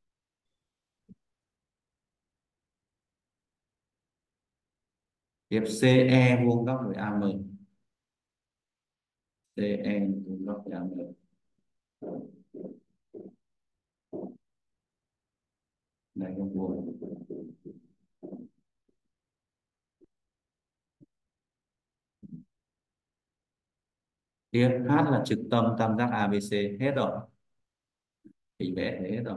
Tiếp CE vuông góc với AM. CE vuông góc với AM. Đây là vuông. Tiếp H là trực tâm tam giác ABC. Hết rồi. Hình vẽ thế hết rồi.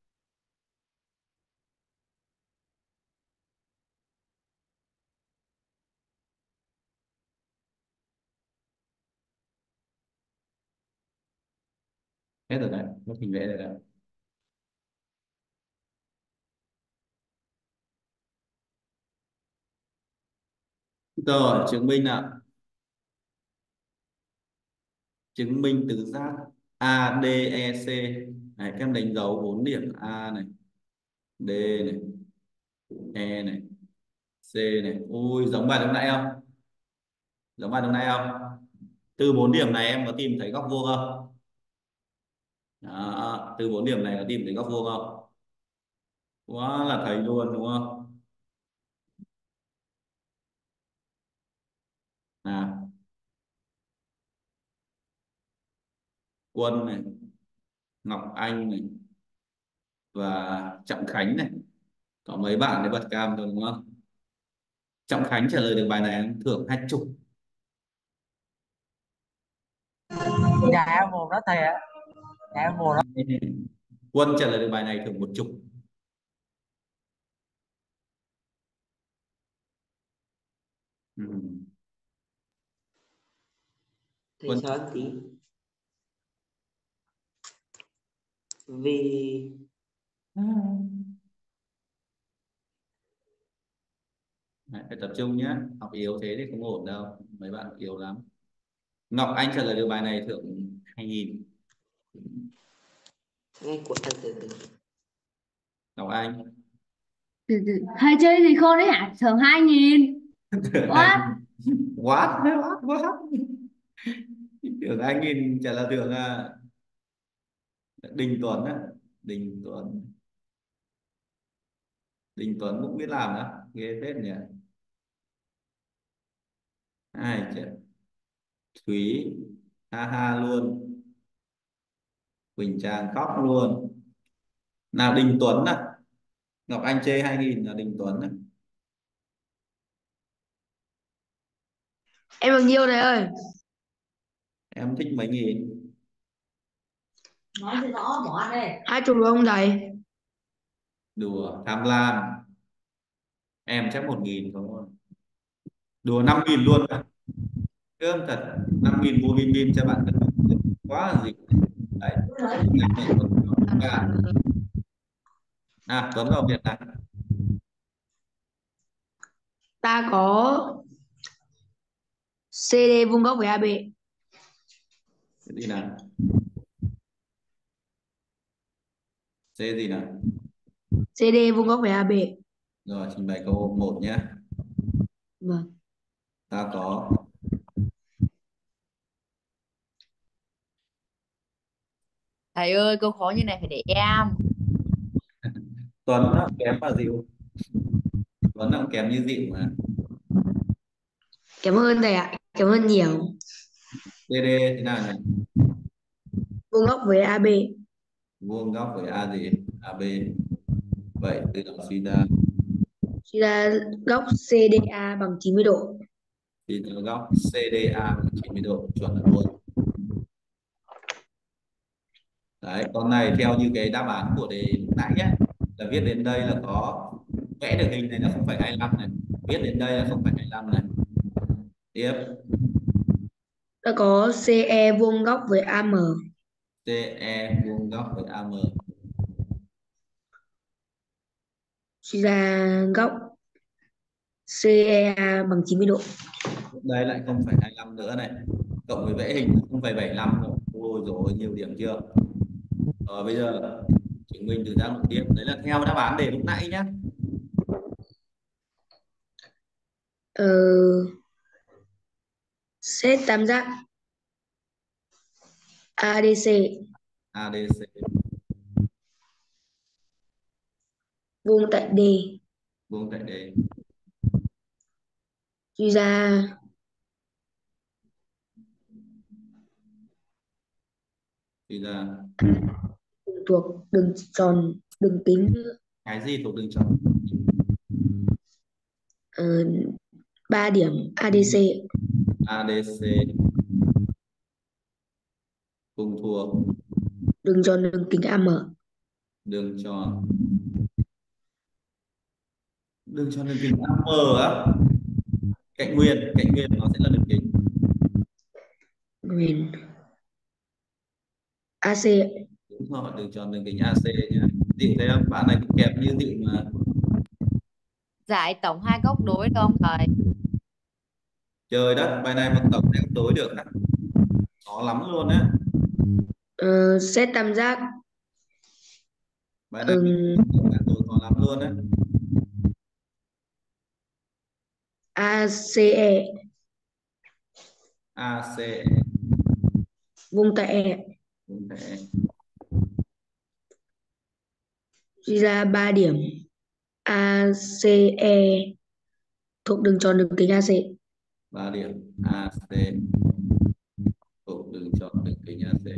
Hết rồi đấy. Mất hình vẽ rồi đấy. Rồi chứng minh nào. Chứng minh tứ giác ADEC. Này, các em đánh dấu 4 điểm A này, D này, E này, C này. Ui, giống bài lúc nãy không? Giống bài lúc nãy không? Từ 4 điểm này em có tìm thấy góc vuông không? Đó, từ 4 điểm này có tìm thấy góc vuông không? Quá là thấy luôn đúng không? Nào, Quân này, Ngọc Anh này và Trọng Khánh này. Có mấy bạn để bật cam rồi đúng không? Trọng Khánh trả lời được bài này thưởng 20. Dạ em buồn đó thầy ạ. Dạ em buồn đó. Quân trả lời được bài này thưởng 10. Ừ. Thầy Quân cho tí. Vì. Đấy, phải tập trung nhé, học yếu thế thì không ổn đâu, mấy bạn yếu lắm. Ngọc Anh trả lời được bài này thưởng 2.000. Nghe của từ từ. Ngọc Anh Hay chơi gì khôn đấy hả? Thưởng 2.000. thưởng What? 2.000. What? Thưởng 2.000 trả lời thưởng Đình Tuấn á. Đình Tuấn cũng biết làm đó, ghê phết nhỉ. Ai chứ? Thúy ha ha luôn, Quỳnh Trang khóc luôn. Nào Đình Tuấn à? Ngọc Anh chê 2.000 là Đình Tuấn à? Em bao nhiêu thầy ơi? Em thích mấy nghìn? Nói cho rõ bỏ ăn đây. 20 không thầy? Đùa tham lam, em chắc 1.000 thôi. Đùa 5.000 luôn à? Cơm thật, 5.000 mua bim bim cho bạn thân quá là gì. Đấy, anh này còn cả. Tuấn vào Việt Nam. Ta có CD vuông góc với AB. Cái gì nào? C gì nào? CD vuông góc với AB. Rồi trình bày câu 1 nhé. Vâng. Ta có Thầy ơi, câu khó như này phải để em. Tuấn nó kém mà Diệu. Tuấn nó cũng kém như Diệu mà. Cảm ơn thầy ạ. Cảm ơn nhiều. CD thế nào nhỉ? Vuông góc với AB. Vuông góc với A gì? AB. Vậy tự động suy ra Suy ra góc CDA bằng 90 độ. thì góc CDA 90 độ chuẩn luôn. Đấy, con này theo như cái đáp án của đề lúc nãy nhé, là viết đến đây là có vẽ được hình này là 0,25 này, viết đến đây là 0,25 này. Tiếp Ta có CE vuông góc với AM. CE vuông góc với AM. Suy ra góc CEA bằng 90 độ. Đây lại 0,25 nữa này, cộng với vẽ hình là 0,75 rồi. Ôi rồi nhiều điểm chưa? Rồi bây giờ chứng minh từ giác nội tiếp, đấy là theo đáp án đề lúc nãy nhé. Ờ, Xét tam giác ADC ADC vuông tại D. vuông tại D. Suy ra Thì là thuộc đường tròn đường kính cái gì thuộc đường tròn? 3 điểm ADC ADC cùng thuộc đường tròn đường kính AM. đường tròn đường kính AM á. Cạnh nguyên nó sẽ là đường kính Nguyên AC. đúng rồi, đường tròn đường kính AC nhé. Dịu thấy không, bạn này cũng kẹp như Dịu mà. Giải tổng hai góc đối được không thầy? Trời đất, bài này mà tổng đem đối được á, khó lắm luôn á. Xét tam giác Bài này mình đối khó lắm luôn á. ACE ACE vuông tại E. vuông tại E. Suy ra 3 điểm ACE thuộc đường tròn đường kính AC. 3 điểm AC thuộc đường tròn đường kính AC.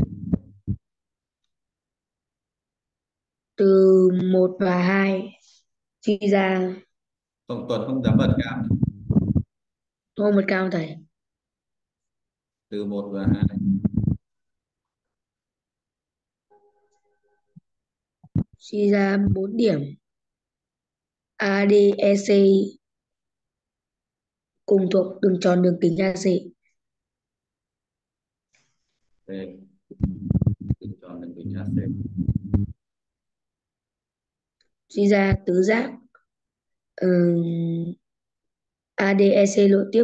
Từ 1 và 2 suy ra Tổng Tuấn không dám bật cao. không một cao thầy. Từ 1 và 2 Suy ra 4 điểm ADEC cùng thuộc đường tròn đường kính AC. về đường tròn đường kính AC. Suy ra tứ giác ừm, ADEC lộ tiếp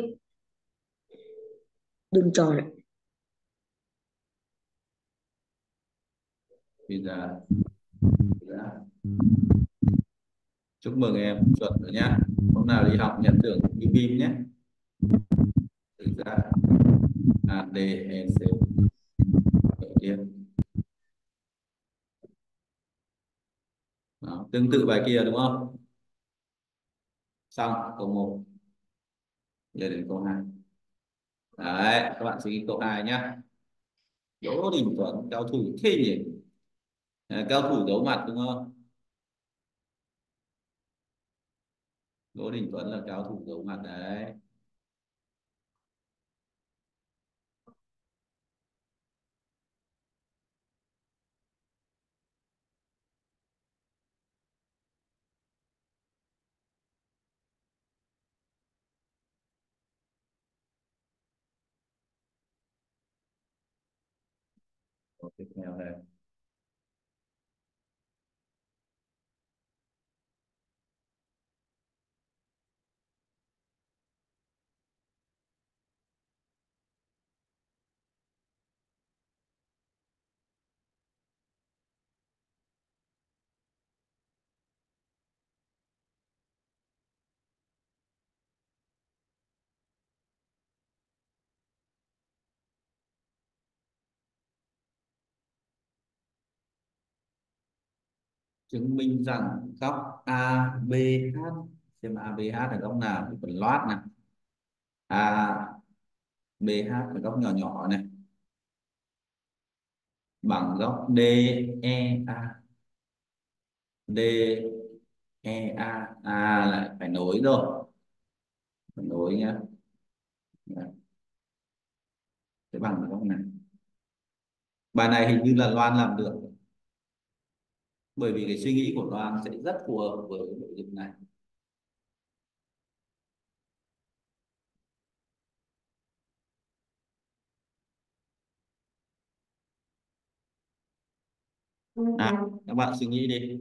đường tròn ạ. Thì ra chúc mừng em chuẩn rồi nhá. Hôm nào đi học nhận thưởng như bim nhé. Thực ra ADEC đầu tiên. Đó, tương tự bài kia đúng không? Xong câu 1. Giờ đến câu 2. Đấy, các bạn suy nghĩ câu 2 nhá. Đỗ Đình Tuấn cao thủ thế nhỉ? Cao thủ giấu mặt đúng không? Đỗ Đình Tuấn là cao thủ giấu mặt đấy. Câu tiếp theo đây. Chứng minh rằng góc ABH, xem ABH là góc nào thì phần loát này, ABH là góc nhỏ nhỏ này, bằng góc DEA. DEA lại phải nối rồi, phải nối nhá. Cái bằng góc này, bài này hình như là Loan làm được, bởi vì cái suy nghĩ của Loan sẽ rất phù hợp với nội dung này. Các bạn suy nghĩ đi.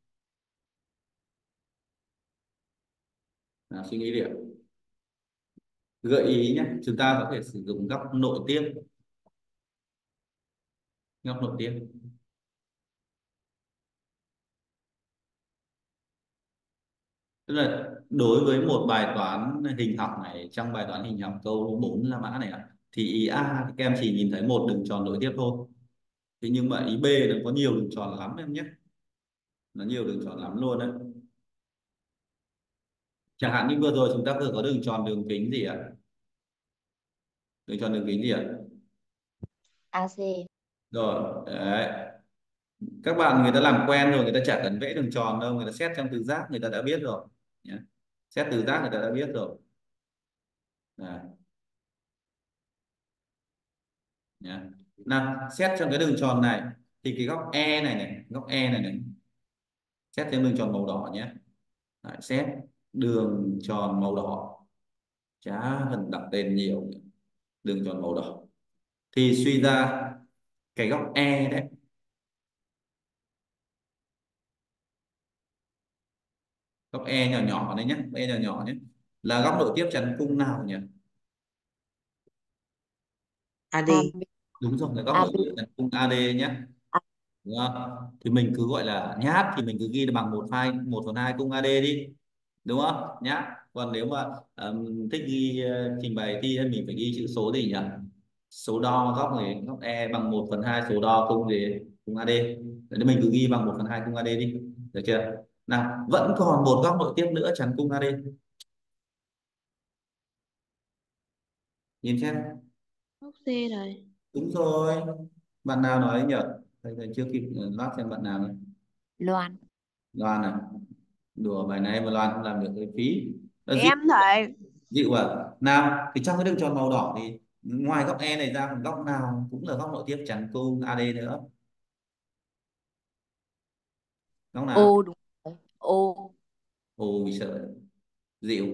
Suy nghĩ đi ạ. Gợi ý nhé, chúng ta có thể sử dụng góc nội tiếp. Góc nội tiếp. Tức là đối với một bài toán hình học này, trong bài toán hình học câu 4 La Mã này thì ý A thì các em chỉ nhìn thấy một đường tròn nội tiếp thôi. Thế nhưng mà ý B nó có nhiều đường tròn lắm em nhé. Nó nhiều đường tròn lắm luôn đấy. Chẳng hạn như vừa rồi chúng ta vừa có đường tròn đường kính gì ạ? Đường tròn đường kính gì ạ? AC. Rồi, đấy. Các bạn người ta làm quen rồi, người ta chả cần vẽ đường tròn đâu, người ta xét trong từ giác người ta đã biết rồi nhé. Xét từ giác người ta đã biết rồi. Đấy. Nhá. Nào, xét trong cái đường tròn này thì cái góc E này này, góc E này này, xét trên đường tròn màu đỏ nhé. Đấy, xét đường tròn màu đỏ, chả cần đặt tên nhiều, đường tròn màu đỏ thì suy ra cái góc E đấy, góc E nhỏ nhỏ này nhé, E nhỏ nhỏ nhé, là góc nội tiếp chắn cung nào nhỉ? AD. AB. Đúng rồi, là góc nội AB. tiếp chắn cung AD nhé. Đúng không? Thì mình cứ gọi là nháp thì mình cứ ghi là bằng 1/2 cung AD đi, đúng không nhá. Còn nếu mà thích ghi trình bày thi thì mình phải ghi chữ số gì nhỉ? Số đo góc này, góc E bằng 1/2 số đo cung gì, cung AD. Để mình cứ ghi bằng 1/2 cung AD đi, được chưa? Nào, vẫn còn một góc nội tiếp nữa chắn cung AD, nhìn xem. Góc C thầy. Đúng rồi, bạn nào nói nhỉ? Thầy chưa kịp lát xem bạn nào nữa. Loan. Loan này, đùa bài này mà Loan không làm được cái phí. Dịu, Em thầy. dịu à. Nào thì trong cái đường tròn màu đỏ thì ngoài góc E này ra còn góc nào cũng là góc nội tiếp chắn cung AD nữa? Góc nào? Ô đúng rồi. Ô. Ồ bị sợ. Dịu,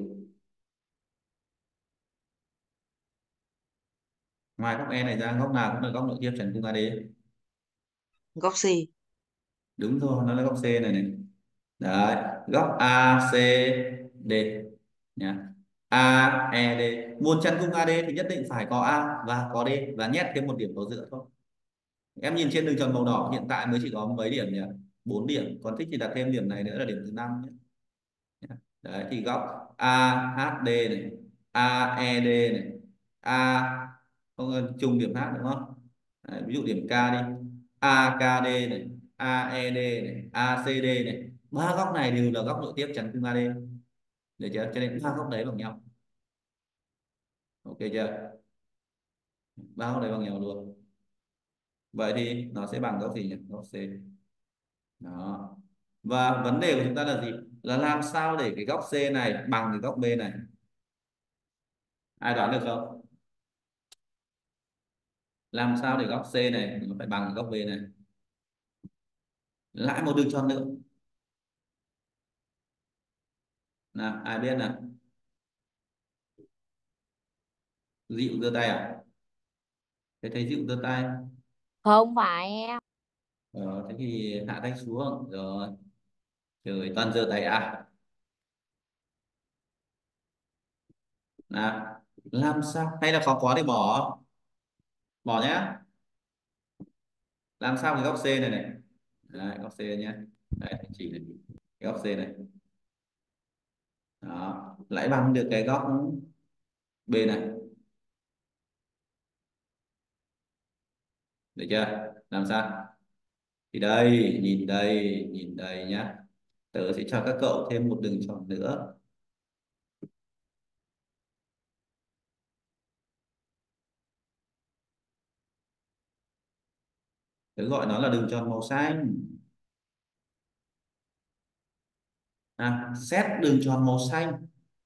ngoài góc E này ra góc nào cũng là góc nội tiếp chắn cung AD? Góc C. Đúng rồi, nó là góc C này này. Đấy, góc ACD nhá. A E D. Một chắn cung AD thì nhất định phải có A và có D và nhét thêm một điểm vào giữa thôi. Em nhìn trên đường tròn màu đỏ hiện tại mới chỉ có mấy điểm nhỉ? 4 điểm, còn thích thì đặt thêm điểm này nữa là điểm thứ 5 nhé. Đấy thì góc AHD này, AED này, A không trùng điểm H đúng không? Đấy, ví dụ điểm K đi, AKD này, AED này, ACD này, ba góc này đều là góc nội tiếp chắn cung AD. Được chưa? Cho nên ba góc đấy bằng nhau. Ok chưa? Ba góc đấy bằng nhau luôn. Vậy thì nó sẽ bằng góc gì nhỉ? Góc C. Đó. Và vấn đề của chúng ta là gì? Là làm sao để cái góc C này bằng cái góc B này? Ai đoán được không? Làm sao để góc C này nó phải bằng góc B này? Lại một đường tròn nữa. Nào, ai biết nào? Dịu giơ tay à? Thế thấy Dịu giơ tay. Không phải em. Thế thì hạ tay xuống. Rồi. Trời, toàn giơ tay à? Nào, làm sao? Hay là khó quá thì bỏ. Bỏ nhá. Làm sao cái góc C này này? Đấy, góc C nhé. Đấy, chỉ này. Cái góc C này. Đó. Lại bằng được cái góc B này. Được chưa? Làm sao? Thì đây, nhìn đây nhá. Tớ sẽ cho các cậu thêm một đường tròn nữa. Tớ gọi nó là đường tròn màu xanh. Xét đường tròn màu xanh.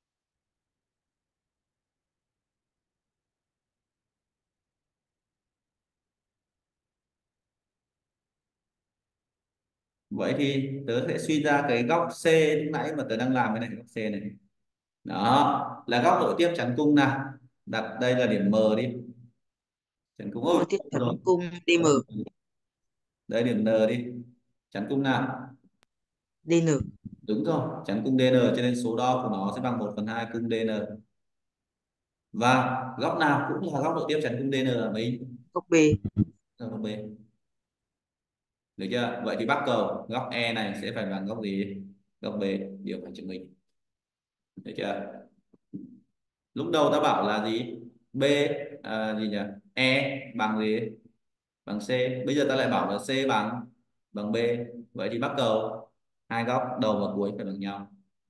Vậy thì tớ sẽ suy ra cái góc C lúc nãy mà tớ đang làm cái này, góc C này. Đó, là góc nội tiếp chắn cung nào. Đặt đây là điểm M đi. Chắn cung, ôi, Nội tiếp chắn rồi. cung DM. Đây điểm N đi. Chắn cung nào. DN. Đúng rồi, chắn cung DN cho nên số đo của nó sẽ bằng 1/2 cung DN. Và góc nào cũng là góc nội tiếp chắn cung DN là mấy? Góc B. Góc B. Được chưa? Vậy thì bắt cầu góc E này sẽ phải bằng góc gì? Góc B, điều phải chứng minh. Được chưa? Lúc đầu ta bảo là gì? B gì nhỉ? E bằng gì? Bằng C. Bây giờ ta lại bảo là C bằng B. Vậy thì bắt cầu hai góc đầu và cuối phải bằng nhau.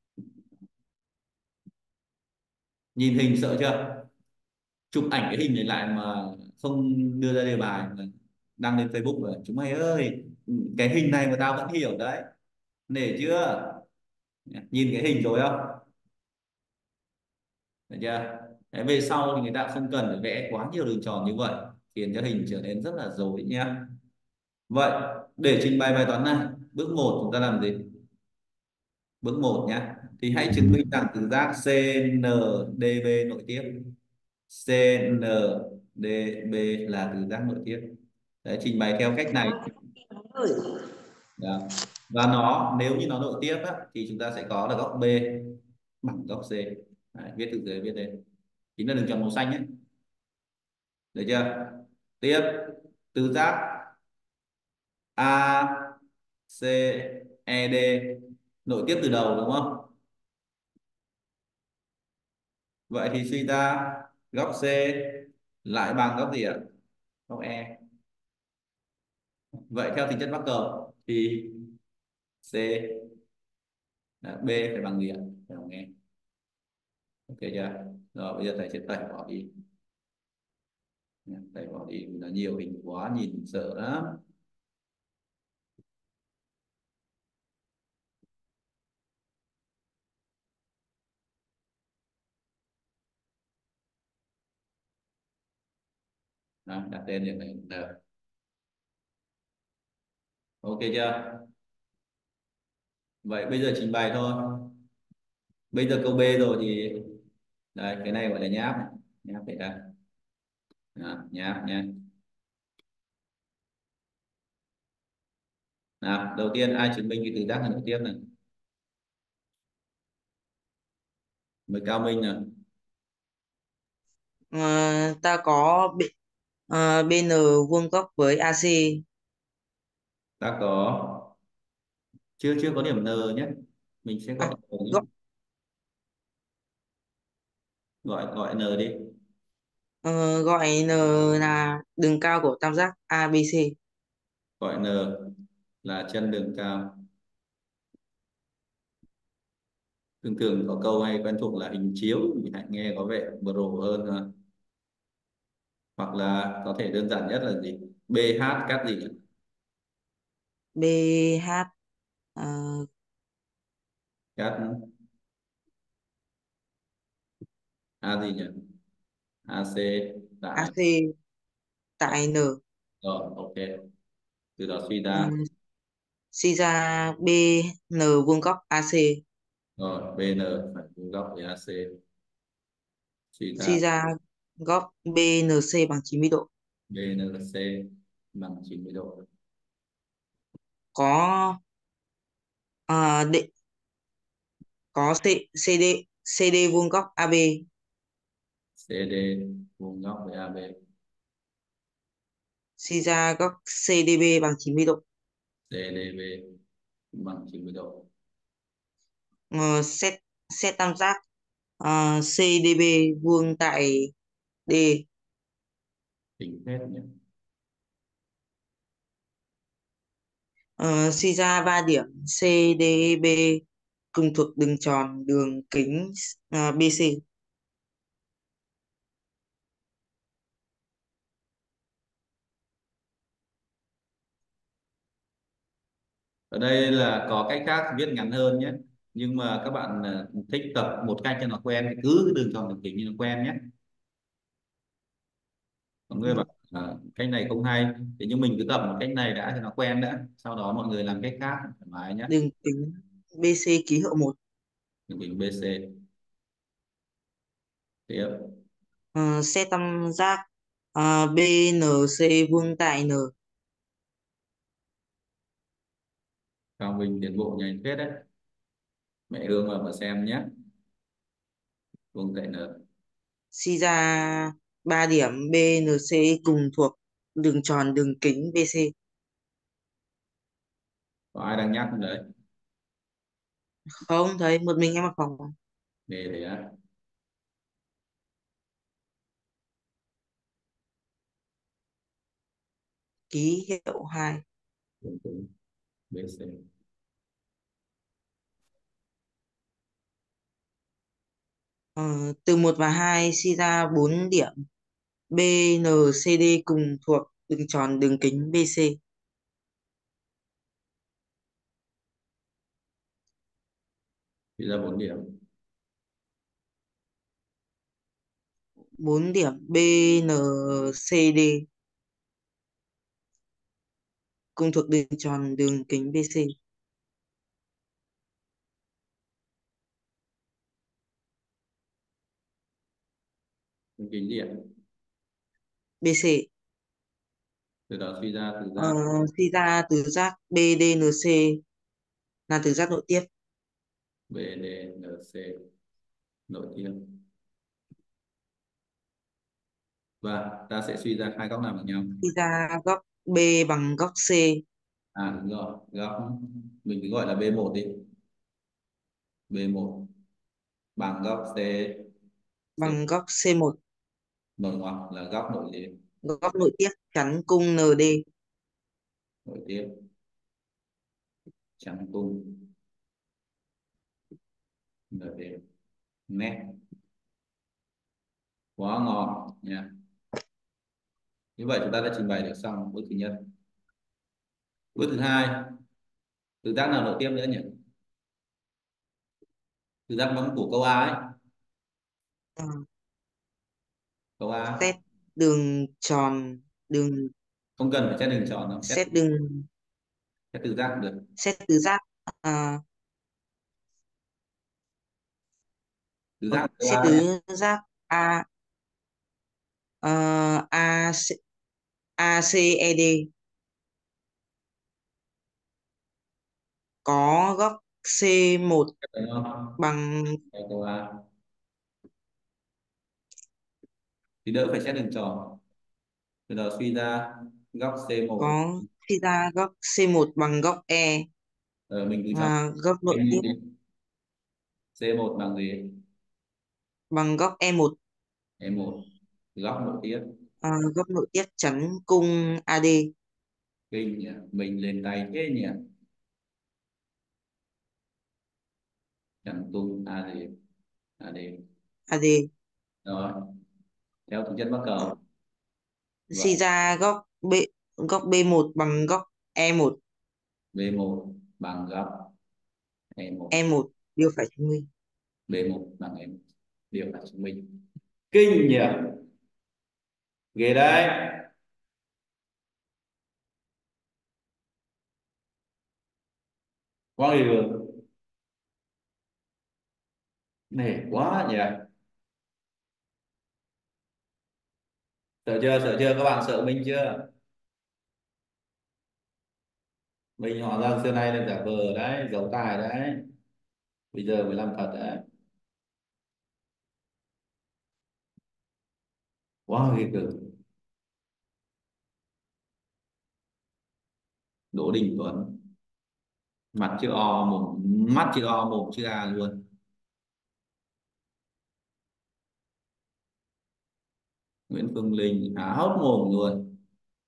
Nhìn hình sợ chưa? Chụp ảnh cái hình này lại mà không đưa ra đề bài mà đăng lên Facebook rồi. Chúng mày ơi, cái hình này mà tao vẫn hiểu đấy. Nể chưa? Nhìn cái hình rồi không? Được chưa? Thế về sau thì người ta không cần phải vẽ quá nhiều đường tròn như vậy, khiến cho hình trở nên rất là rối nhá. Vậy để trình bày bài toán này, bước một chúng ta làm gì? Bước một nhá, thì hãy chứng minh rằng tứ giác CNDB nội tiếp. CNDB là tứ giác nội tiếp. Đấy, trình bày theo cách này. Đó. Và nó nếu như nó nội tiếp á, thì chúng ta sẽ có là góc B bằng góc C. Đấy, viết từ dưới viết đây chính là đường tròn màu xanh nhé. Được chưa? Tiếp, tứ giác ACED nội tiếp từ đầu đúng không? Vậy thì suy ra góc C lại bằng góc gì ạ? Góc E. Vậy theo tính chất mắc cầu thì C B phải bằng gì ạ? Phải bằng E. Ok chưa? Rồi bây giờ thầy sẽ tẩy bỏ đi. Tẩy bỏ đi là nhiều hình quá nhìn sợ lắm. Đó, đặt tên như này. Được. Ok chưa? Vậy bây giờ trình bày thôi. Bây giờ câu B rồi thì đây cái này gọi là nháp này. Nháp vậy ta. Đó, nháp nha. Nào, đầu tiên ai chứng minh cái tứ giác này nội tiếp này? Mời Cao Minh nào. Ờ, ta có BN vuông góc với AC. Ta có, chưa chưa có điểm N nhé, mình sẽ gọi À, N nhé. góc Gọi N đi. gọi N là đường cao của tam giác ABC. Gọi N là chân đường cao. Thường thường có câu hay quen thuộc là hình chiếu, mình hãy nghe có vẻ pro hơn ha. Hoặc là có thể đơn giản nhất là gì, BH cắt gì nhỉ? BH Cắt A gì nhỉ, AC tại, AC tại N. rồi ok, từ đó suy Ờ, ra, suy ra BN vuông góc AC. rồi BN phải vuông góc với AC, suy ra Suy ra góc BNC bằng 90 độ. BNC bằng 90 độ. Có D, có CD vuông góc AB. CD vuông góc với AB. Suy ra góc CDB bằng 90 độ. CDB bằng 90 độ. Ờ, xét xét tam giác CDB vuông tại D. Tính phép nhé. Ờ, suy ra ba điểm CDB cùng thuộc đường tròn đường kính BC. Ở đây là có cách khác viết ngắn hơn nhé, nhưng mà các bạn thích tập một cách cho nó quen thì cứ đường tròn đường kính như nó quen nhé. Mọi người Ừ. bảo cách này không hay, thế nhưng mình cứ tập một cách này đã cho nó quen đã, sau đó mọi người làm cách khác thoải mái nhé. Đường kính BC ký hiệu 1. Đường kính BC. Tiếp. Ờ, xét tam giác BNC vuông tại N. Cao Minh tiến bộ nhanh phết đấy, mẹ Hương mà xem nhé. Vuông tại N. Suy ra ba điểm BNC cùng thuộc đường tròn đường kính BC. Có ai đang nhắc không đấy? Không thấy, một mình em mặc phòng. Về thế á. Ký hiệu 2. Đường kính BC. Ờ, từ 1 và 2 suy ra 4 điểm BNCD cùng thuộc đường tròn đường kính BC. Thì ra 4 điểm. 4 điểm BNCD cùng thuộc đường tròn đường kính BC. Đường kính gì ạ? BC. Từ đó suy ra từ Ờ, giác suy ra từ giác BDNC là từ giác nội tiếp. BDNC nội tiếp. Và ta sẽ suy ra hai góc nào bằng nhau. Suy ra góc B bằng góc C À đúng rồi, góc mình cứ gọi là B1 đi. B1 bằng góc C bằng góc C1, mở ngoặc là góc nội tiếp. góc nội tiếp chắn cung ND. Nội tiếp chắn cung ND. Nét quá ngon nha. Như vậy chúng ta đã trình bày được xong bước thứ nhất. Bước thứ hai, từ giác nào nội tiếp nữa nhỉ? Từ giác vẫn của câu A ấy. Ờ, Câu A xét đường tròn đường không cần phải xét đường tròn đâu, xét xét đường xét từ giác cũng được. xét tứ giác à, Từ giác của câu xét A nhé. tứ giác A AC ACED có góc C1 Đúng không? bằng Câu A thì đỡ phải xét đường tròn. Từ đó suy ra góc C1. Có suy ra góc C1 bằng góc E Mình cứ cho và góc nội em tiết đi. C1 bằng gì? bằng góc E1. E1. Góc nội tiết. Góc nội tiết chắn cung AD. Kinh nhỉ, mình lên tay thế nhỉ. Chẳng tung AD. AD. AD. Rồi, theo tính chất mắc cầu. Vậy Suy ra góc B1 bằng góc E1. B1 bằng góc E1. E1 điều phải chứng minh. B1 bằng E1 điều phải chứng minh. Kinh nhỉ, ghê đấy. Quá ghê luôn, nể quá nhỉ. Sợ chưa, sợ chưa, các bạn sợ mình chưa? Mình hóa ra xưa nay là giả vờ đấy, giấu tài đấy, bây giờ mới làm thật đấy. Quá ghê cực. Đỗ Đình Tuấn, mặt chữ O mồm, mắt chữ O mồm chữ A luôn. Nguyễn Phương Linh há hốc mồm luôn.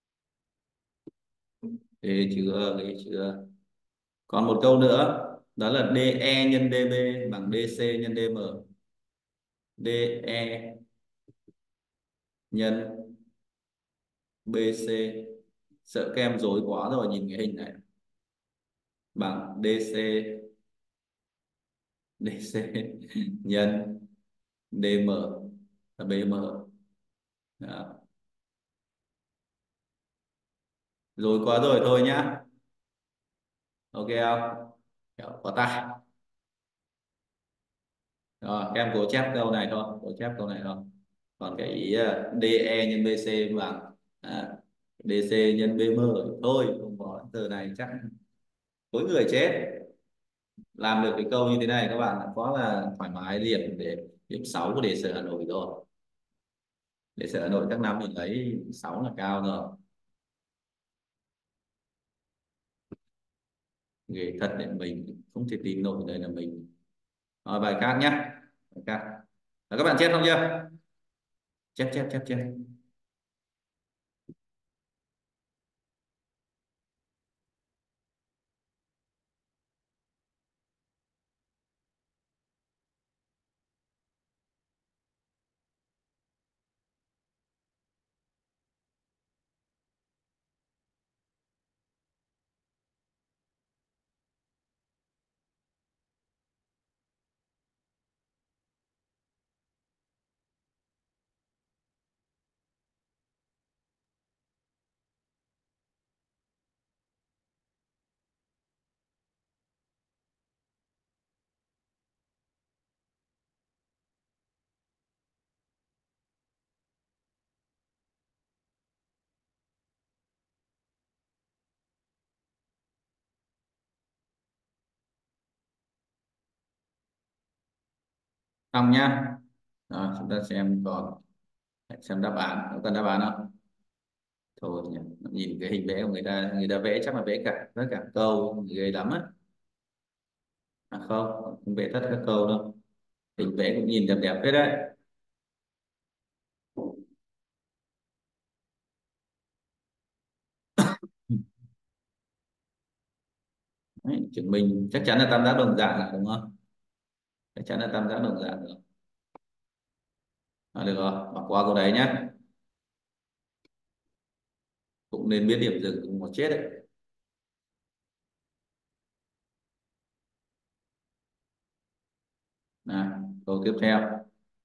Ghê chưa, ghê chưa. Còn một câu nữa, đó là DE nhân DB bằng DC nhân DM. DE nhân BC, sợ kem rối quá rồi, nhìn cái hình này, bằng DC nhân DM là BM. Đó. Rồi quá rồi thôi nhá. Ok không? Kiểu có tay. Rồi các em cố chép câu này thôi, cố chép câu này thôi. Còn cái ý DE nhân BC bằng DC nhân BM thôi, không có từ này chắc mỗi người chết. Làm được cái câu như thế này các bạn đã quá là thoải mái, điểm 6 của đề sở Hà Nội rồi. Đề sở Hà Nội các năm mình lấy 6 là cao rồi. Ghê thật để mình không thể tin nổi đây là mình. Rồi bài khác nhé, bài khác. Các bạn chép không chưa? Chép chép chép chép. Xong nhá. Rồi chúng ta xem còn, xem đáp án, có cần đáp án không? Thôi nhỉ. Nhìn cái hình vẽ của người ta vẽ chắc là vẽ cả tất cả câu, ghê lắm á. Không, không vẽ tất các câu đâu, hình vẽ cũng nhìn đẹp đẹp hết đấy. Đấy, chứng minh chắc chắn là tam giác đồng dạng rồi, đúng không? Chắc chắn là tam giác đồng dạng rồi. Được rồi, bỏ qua câu đấy nhá. Cũng nên biết điểm dừng một chết đấy. Nào, câu tiếp theo.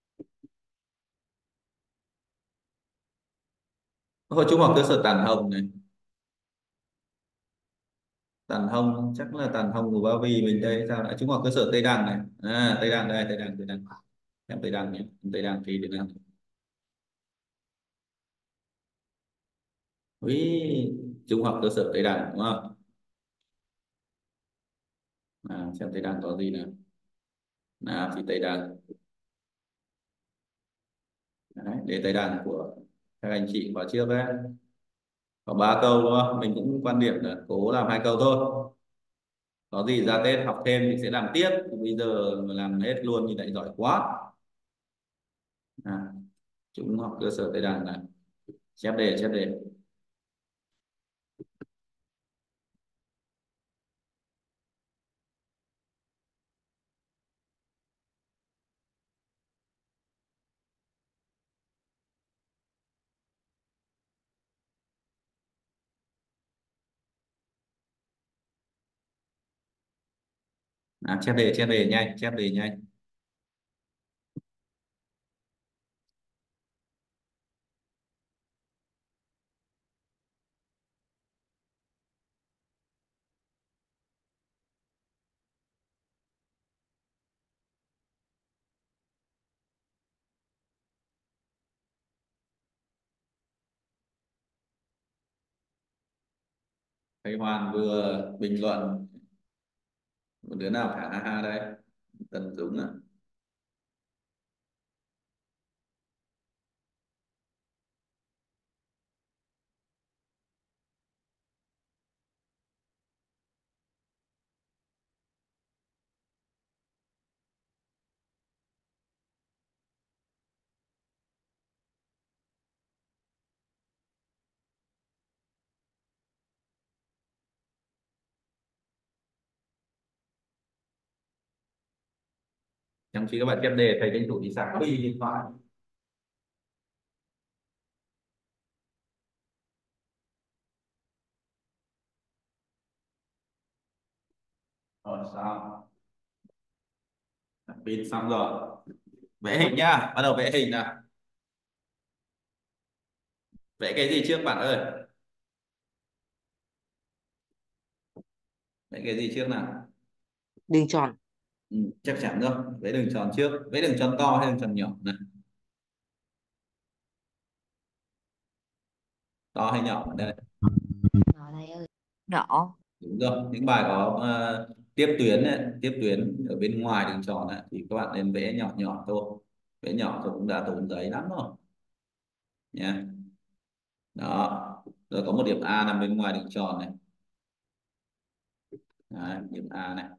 Hồi trung học cơ sở Tản Hồng này. Tản Hồng chắc là Tản Hồng của Ba Vì mình đây, sao lại trung học cơ sở Tây Đằng này. Tây Đằng đây, Tây Đằng, Tây Đằng. Em Tây Đằng nhé, Tây Đằng thì Tây Đằng. Úi, trung học cơ sở Tây Đằng đúng không? Xem Tây Đằng có gì nào. Nào thì Tây Đằng. Đấy. để tây đàn của các anh chị khóa trước ấy có 3 câu đúng không? Mình cũng quan điểm là cố làm 2 câu thôi, có gì ra Tết học thêm thì sẽ làm tiếp, bây giờ mà làm hết luôn thì lại giỏi quá. Chúng học cơ sở tây đàn này, chép đề. Chép đề nhanh, chép đề nhanh. Thầy Hoàn vừa bình luận một đứa nào thả ha ha đây, Tần Dũng à? Trong khi các bạn chép đề thầy tranh thủ đi sạc đi điện thoại. Rồi sao? Pin xong rồi, vẽ hình nhá, bắt đầu vẽ hình nào. Vẽ cái gì trước bạn ơi? Vẽ cái gì trước nào? Đường tròn. Chắc chắn rồi, vẽ đường tròn trước. Vẽ đường tròn to hay đường tròn nhỏ này? To hay nhỏ ở đây? Nhỏ thầy ơi. Nhỏ. Đúng rồi, những bài có tiếp tuyến ấy, tiếp tuyến ở bên ngoài đường tròn ấy, thì các bạn nên vẽ nhỏ nhỏ thôi. Vẽ nhỏ thôi cũng đã tốn giấy lắm rồi nha. Đó, rồi có một điểm A nằm bên ngoài đường tròn này. Đấy, điểm A này.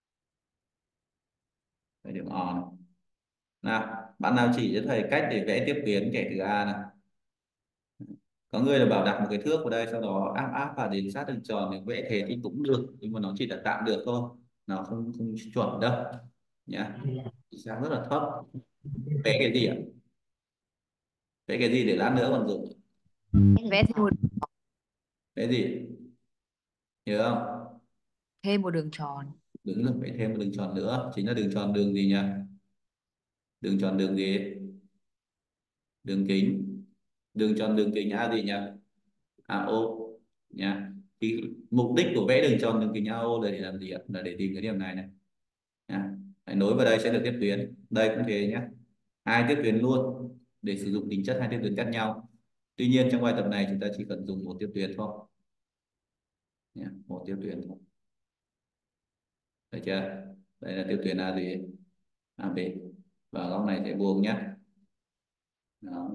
Đây, điểm O này. Nào, bạn nào chỉ cho thầy cách để vẽ tiếp tuyến kẻ từ A này. Có người là bảo đặt một cái thước vào đây, sau đó áp áp vào đến sát đường tròn để vẽ thế thì cũng được, nhưng mà nó chỉ là tạm được thôi, nó không chuẩn đâu nhá, chỉ sang rất là thấp. Vẽ cái gì ạ? Vẽ cái gì để lát nữa còn dùng? Vẽ thêm một Vẽ gì nhớ không? thêm một đường tròn. Đúng rồi, vẽ thêm một đường tròn nữa, chính là đường tròn đường gì nhỉ? Đường tròn đường gì? Đường kính. Đường tròn đường kính A gì nhỉ? AO nha. Thì mục đích của vẽ đường tròn đường kính AO là để làm gì ạ? Là để tìm cái điểm này này nha. Hãy nối vào đây sẽ được tiếp tuyến, đây cũng thế nhé, hai tiếp tuyến luôn, để sử dụng tính chất hai tiếp tuyến khác nhau. Tuy nhiên trong bài tập này chúng ta chỉ cần dùng một tiếp tuyến thôi nhé, một tiếp tuyến thôi, được chưa? Đây là tiếp tuyến A gì? AB, và góc này sẽ vuông nhé. Đó.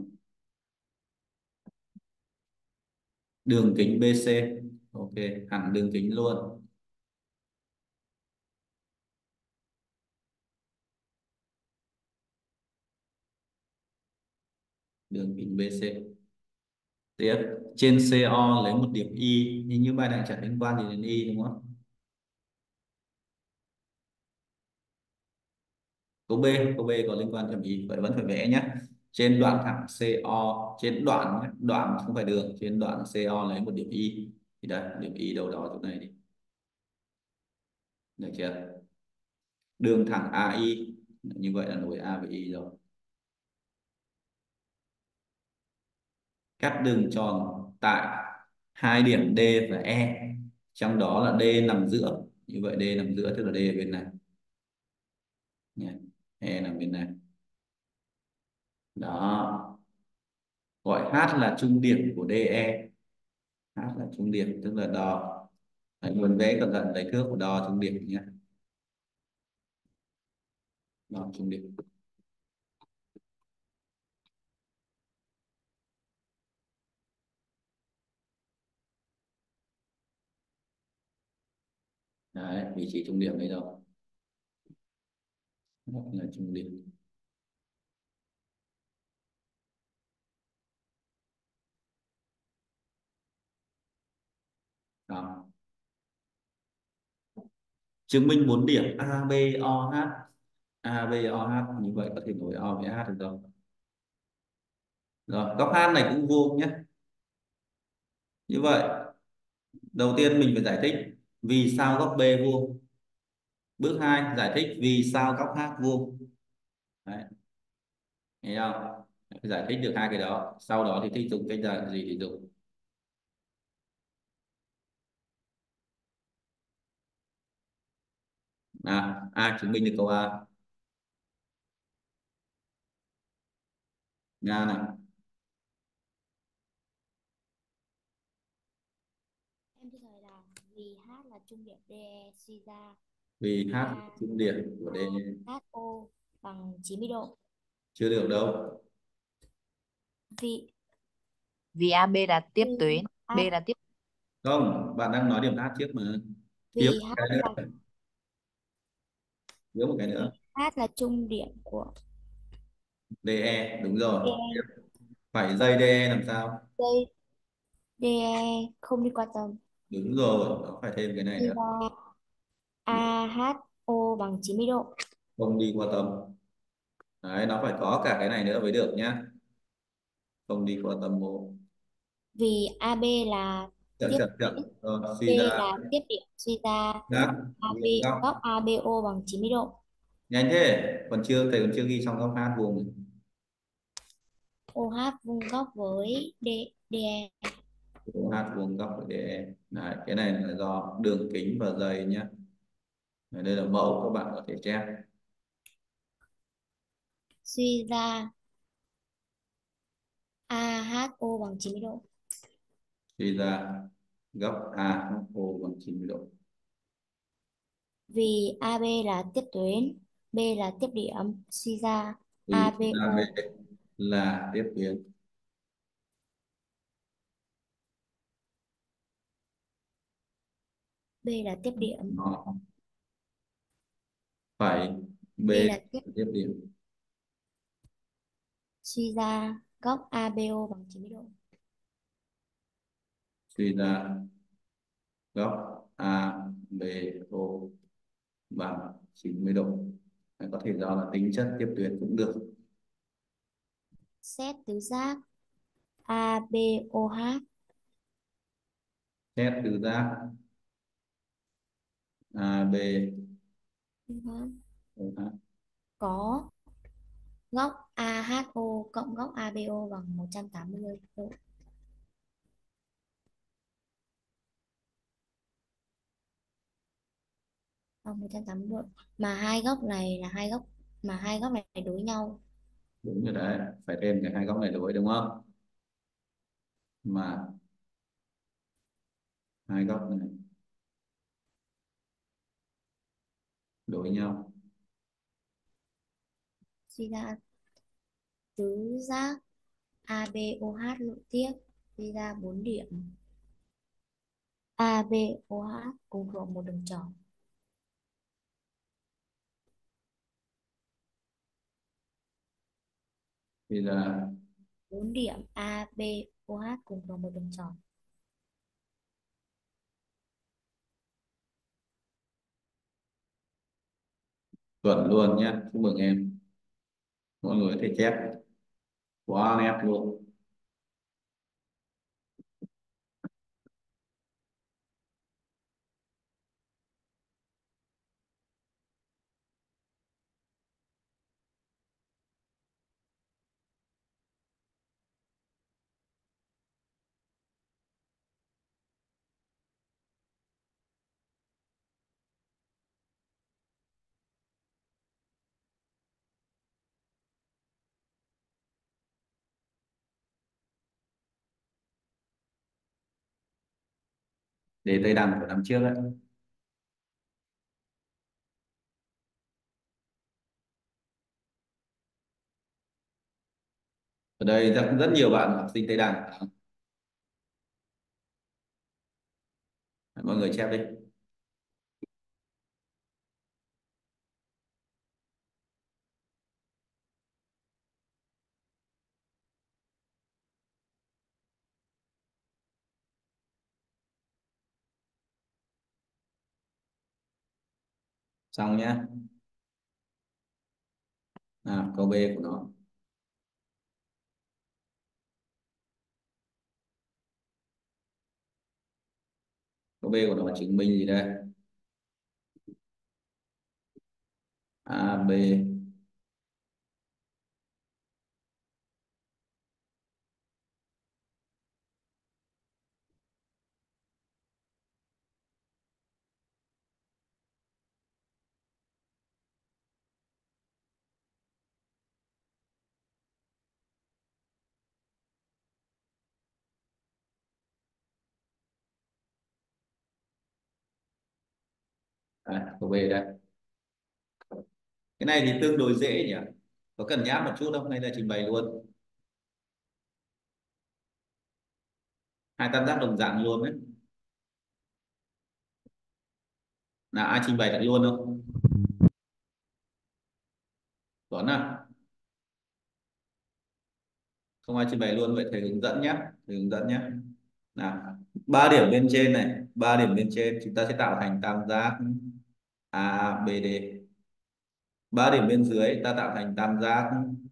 Đường kính BC, ok, hẳn đường kính luôn. Đường kính BC. Tiếp, trên CO lấy một điểm Y, nhưng như bài này chẳng liên quan gì đến Y đúng không? Câu B có liên quan điểm Y, vậy vẫn phải vẽ nhé. Trên đoạn thẳng CO, trên đoạn nhé, đoạn không phải đường, trên đoạn CO lấy một điểm Y, thì đây điểm Y đâu đó chỗ này đi, được chưa? Đường thẳng AI, như vậy là nối A với Y rồi. Cắt đường tròn tại hai điểm D và E, trong đó là D nằm giữa, như vậy D nằm giữa tức là D ở bên này nhé. E nằm bên này. Đó, gọi H là trung điểm của DE. H là trung điểm tức là đo. Đấy, muốn vẽ cẩn thận lấy thước của đo trung điểm nhé. Đo trung điểm. Đấy, vị trí trung điểm đây rồi. Đó là trung điểm. Đó. Chứng minh 4 điểm ABOH. ABOH như vậy có thể nối O với H được rồi. Rồi, góc H này cũng vuông nhé. Như vậy, đầu tiên mình phải giải thích vì sao góc B vuông. Bước 2 giải thích vì sao góc H vuông. Đấy. Thấy không? Phải giải thích được hai cái đó. Sau đó thì thích dùng cách giải gì thì dùng. A chứng minh được câu A. Nga này. Em trả lời là vì H là trung điểm DE suy ra Vì H là trung điểm của D HO bằng 90 độ. chưa được đâu. Vì Vì AB là tiếp vì tuyến, B H là tiếp. Không, bạn đang nói điểm H trước mà. Thiếu vì một H cái là nữa. Thiếu một cái vì nữa. H là trung điểm của DE, đúng rồi. DE. Phải dây DE làm sao? Dây DE không đi qua tầm Đúng rồi, nó phải thêm cái này suy nữa. ra AHO bằng 90 độ. Không đi qua tầm. Đấy, nó phải có cả cái này nữa mới được nhá. Không đi qua tầm bộ. Vì AB là Chậm tiếp chậm chậm. tuyến, Rồi, B suy ra là tiếp điểm suy ra góc AB vuông góc. góc ABO bằng 90 độ. Nhanh thế, thầy còn chưa ghi xong góc H vuông. OH vuông góc với DE. OH vuông góc với DE. Đấy, cái này là do đường kính và dày nhé. Đây là mẫu các bạn có thể chép. Suy ra AHO bằng 90 độ. Suy ra góc AHO bằng 90 độ. Vì AB là tiếp tuyến, B là tiếp điểm, suy ra Vì AB ABO. là tiếp tuyến. B là tiếp điểm, Nó phải B B là tiếp là tiếp điểm. suy ra góc ABO bằng 90 độ. Suy ra góc ABO bằng 90 độ. Đấy, có thể do là tính chất tiếp tuyến cũng được. Xét tứ giác ABOH Xét từ giác ABOH có góc AHO cộng góc ABO bằng 180 độ. Bằng 180 độ. Mà hai góc này là hai góc mà hai góc này đối nhau. đúng rồi đấy, phải thêm cái hai góc này đối đúng không? Mà hai góc này đối nhau. Suy ra tứ giác ABOH lượng tiếp, suy ra 4 điểm ABOH cùng thuộc một đường tròn. Thì là 4 điểm ABOH cùng thuộc một đường tròn. chuẩn luôn nhé, chúc mừng em. Mọi người có thể chép quá nét luôn. Để Tây Đằng của năm trước ấy. Ở đây rất nhiều bạn học sinh Tây Đằng. Mọi người chép đi. Xong nhá. Câu B của nó. Câu B của nó chứng minh gì đây? AB câu B đây. Cái này thì tương đối dễ nhỉ, có cần nháp một chút không hay là trình bày luôn? Hai tam giác đồng dạng luôn đấy. Nào ai trình bày được luôn không? Tuấn à? Không ai trình bày luôn, vậy thầy hướng dẫn nhé. Thầy hướng dẫn nhé. Nào, ba điểm bên trên này, ba điểm bên trên chúng ta sẽ tạo thành tam giác ABD. Ba điểm bên dưới ta tạo thành tam giác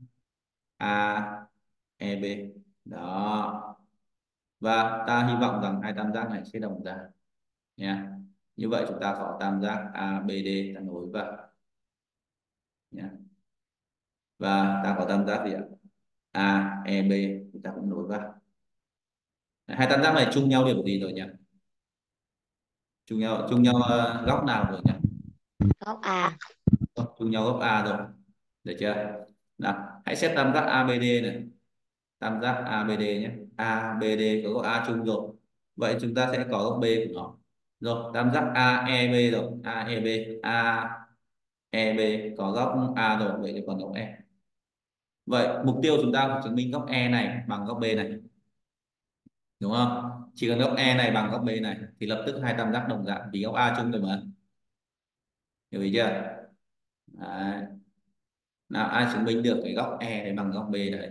AEB. Đó. Và ta hy vọng rằng hai tam giác này sẽ đồng dạng nhé. Như vậy chúng ta có tam giác ABD ta nối vào nhé. Và ta có tam giác gì ạ? AEB chúng ta cũng nối vào. Hai tam giác này chung nhau điểm gì rồi nhỉ? Chung nhau góc nào rồi nhỉ? Góc A. Chung nhau góc A rồi. Được chưa? Nào, hãy xét tam giác ABD này. Tam giác ABD nhé. ABD có góc A chung rồi. Vậy chúng ta sẽ có góc B của nó. Rồi, tam giác AEB rồi. AEB, AEB có góc A rồi, vậy thì còn góc E. Vậy mục tiêu chúng ta phải chứng minh góc E này bằng góc B này. Đúng không? Chỉ cần góc E này bằng góc B này thì lập tức hai tam giác đồng dạng vì góc A chung rồi mà. Hiểu ý chưa? Đấy. Nào ai chứng minh được cái góc E này bằng góc B đấy?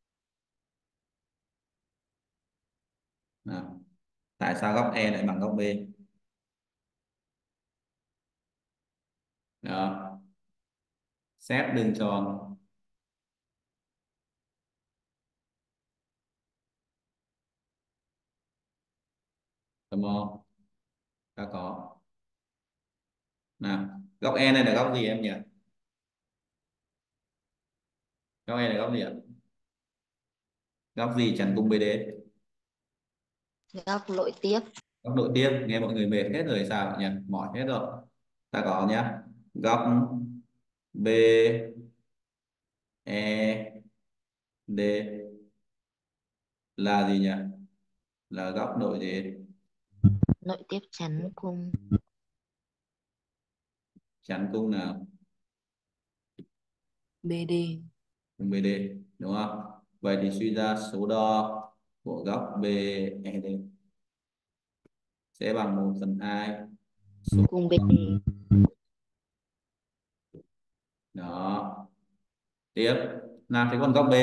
Nào. Tại sao góc E lại bằng góc B? Đó. Xét đường tròn tò mò ta có. Nào, góc E này là góc gì em nhỉ? Góc E là góc gì ạ? Góc gì chắn cung BD? Góc nội tiếp. Góc nội tiếp. Nghe mọi người mệt hết rồi sao nhỉ? Mỏi hết rồi. Ta có nhá. Góc B E D là gì nhỉ? Là góc nội gì? Nội tiếp chắn cung. Chắn cung nào? BD. Cung BD đúng không? Vậy thì suy ra số đo của góc BED sẽ bằng 1/2 số. Cung BD. Đó. Tiếp. Nào thế còn góc B?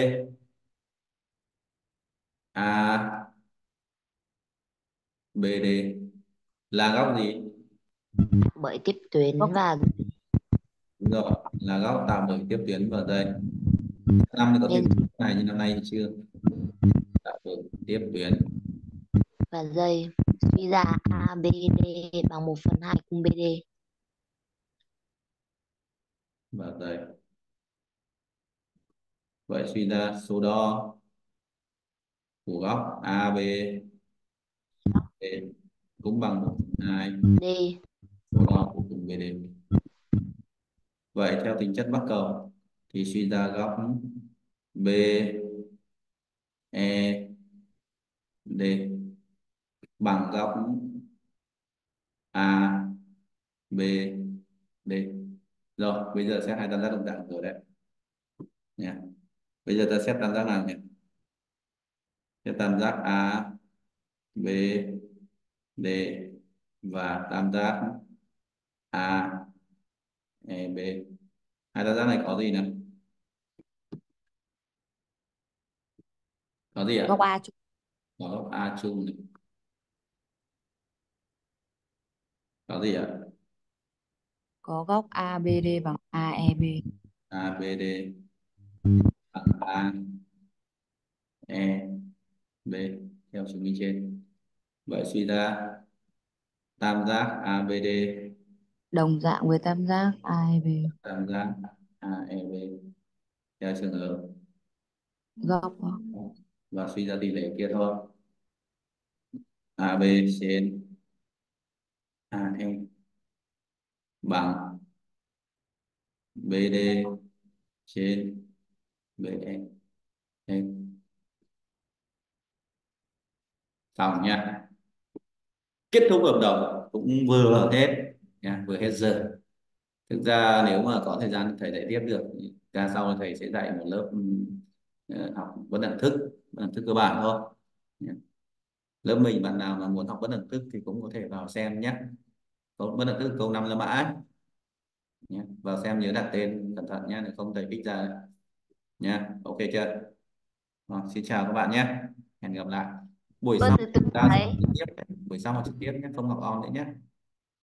BD là góc gì? Bởi tiếp tuyến Góc và Đúng rồi, là góc tạo bởi tiếp tuyến vào đây. Năm thì có thêm bên này nhưng năm nay thì chưa. Tạo bởi tiếp tuyến và dây. Suy ra ABD bằng 1/2 cung BD. vào đây. Vậy suy ra số đo của góc AB cũng bằng 1/2 D. số đo của cùng BD. Vậy theo tính chất bắc cầu thì suy ra góc BED bằng góc ABD. Rồi, bây giờ xét hai tam giác đồng dạng rồi đấy nhé. Bây giờ ta xét tam giác nào nhỉ? Xét tam giác ABD và tam giác AEB. Hai tam giác này có gì nào? Có gì ạ? góc A chung. Có góc A chung này. Có gì ạ? có góc ABD bằng AEB. ABD bằng AEB theo chứng minh trên. Vậy suy ra tam giác ABD Đồng dạng với tam giác AEB. tam giác AEB theo trường hợp Góc và suy ra tỷ lệ kia thôi. AB trên AE bằng BD trên BE. Xong nha. Kết thúc hợp đồng cũng vừa hết nha, vừa hết giờ. Thực ra nếu mà có thời gian thầy dạy tiếp được, ra sau thầy sẽ dạy một lớp học bất đẳng thức cơ bản thôi. Lớp mình bạn nào mà muốn học bất đẳng thức thì cũng có thể vào xem nhé. Câu bất đẳng thức câu 5 là mã nhé. Vào xem nhớ đặt tên cẩn thận nhé, để không thầy pick ra nha. Ok chưa? Rồi, xin chào các bạn nhé. Hẹn gặp lại. Buổi Cô sau từ từ ta sẽ thầy. học trực tiếp, buổi sau học trực tiếp nhé, không học on nữa nhé.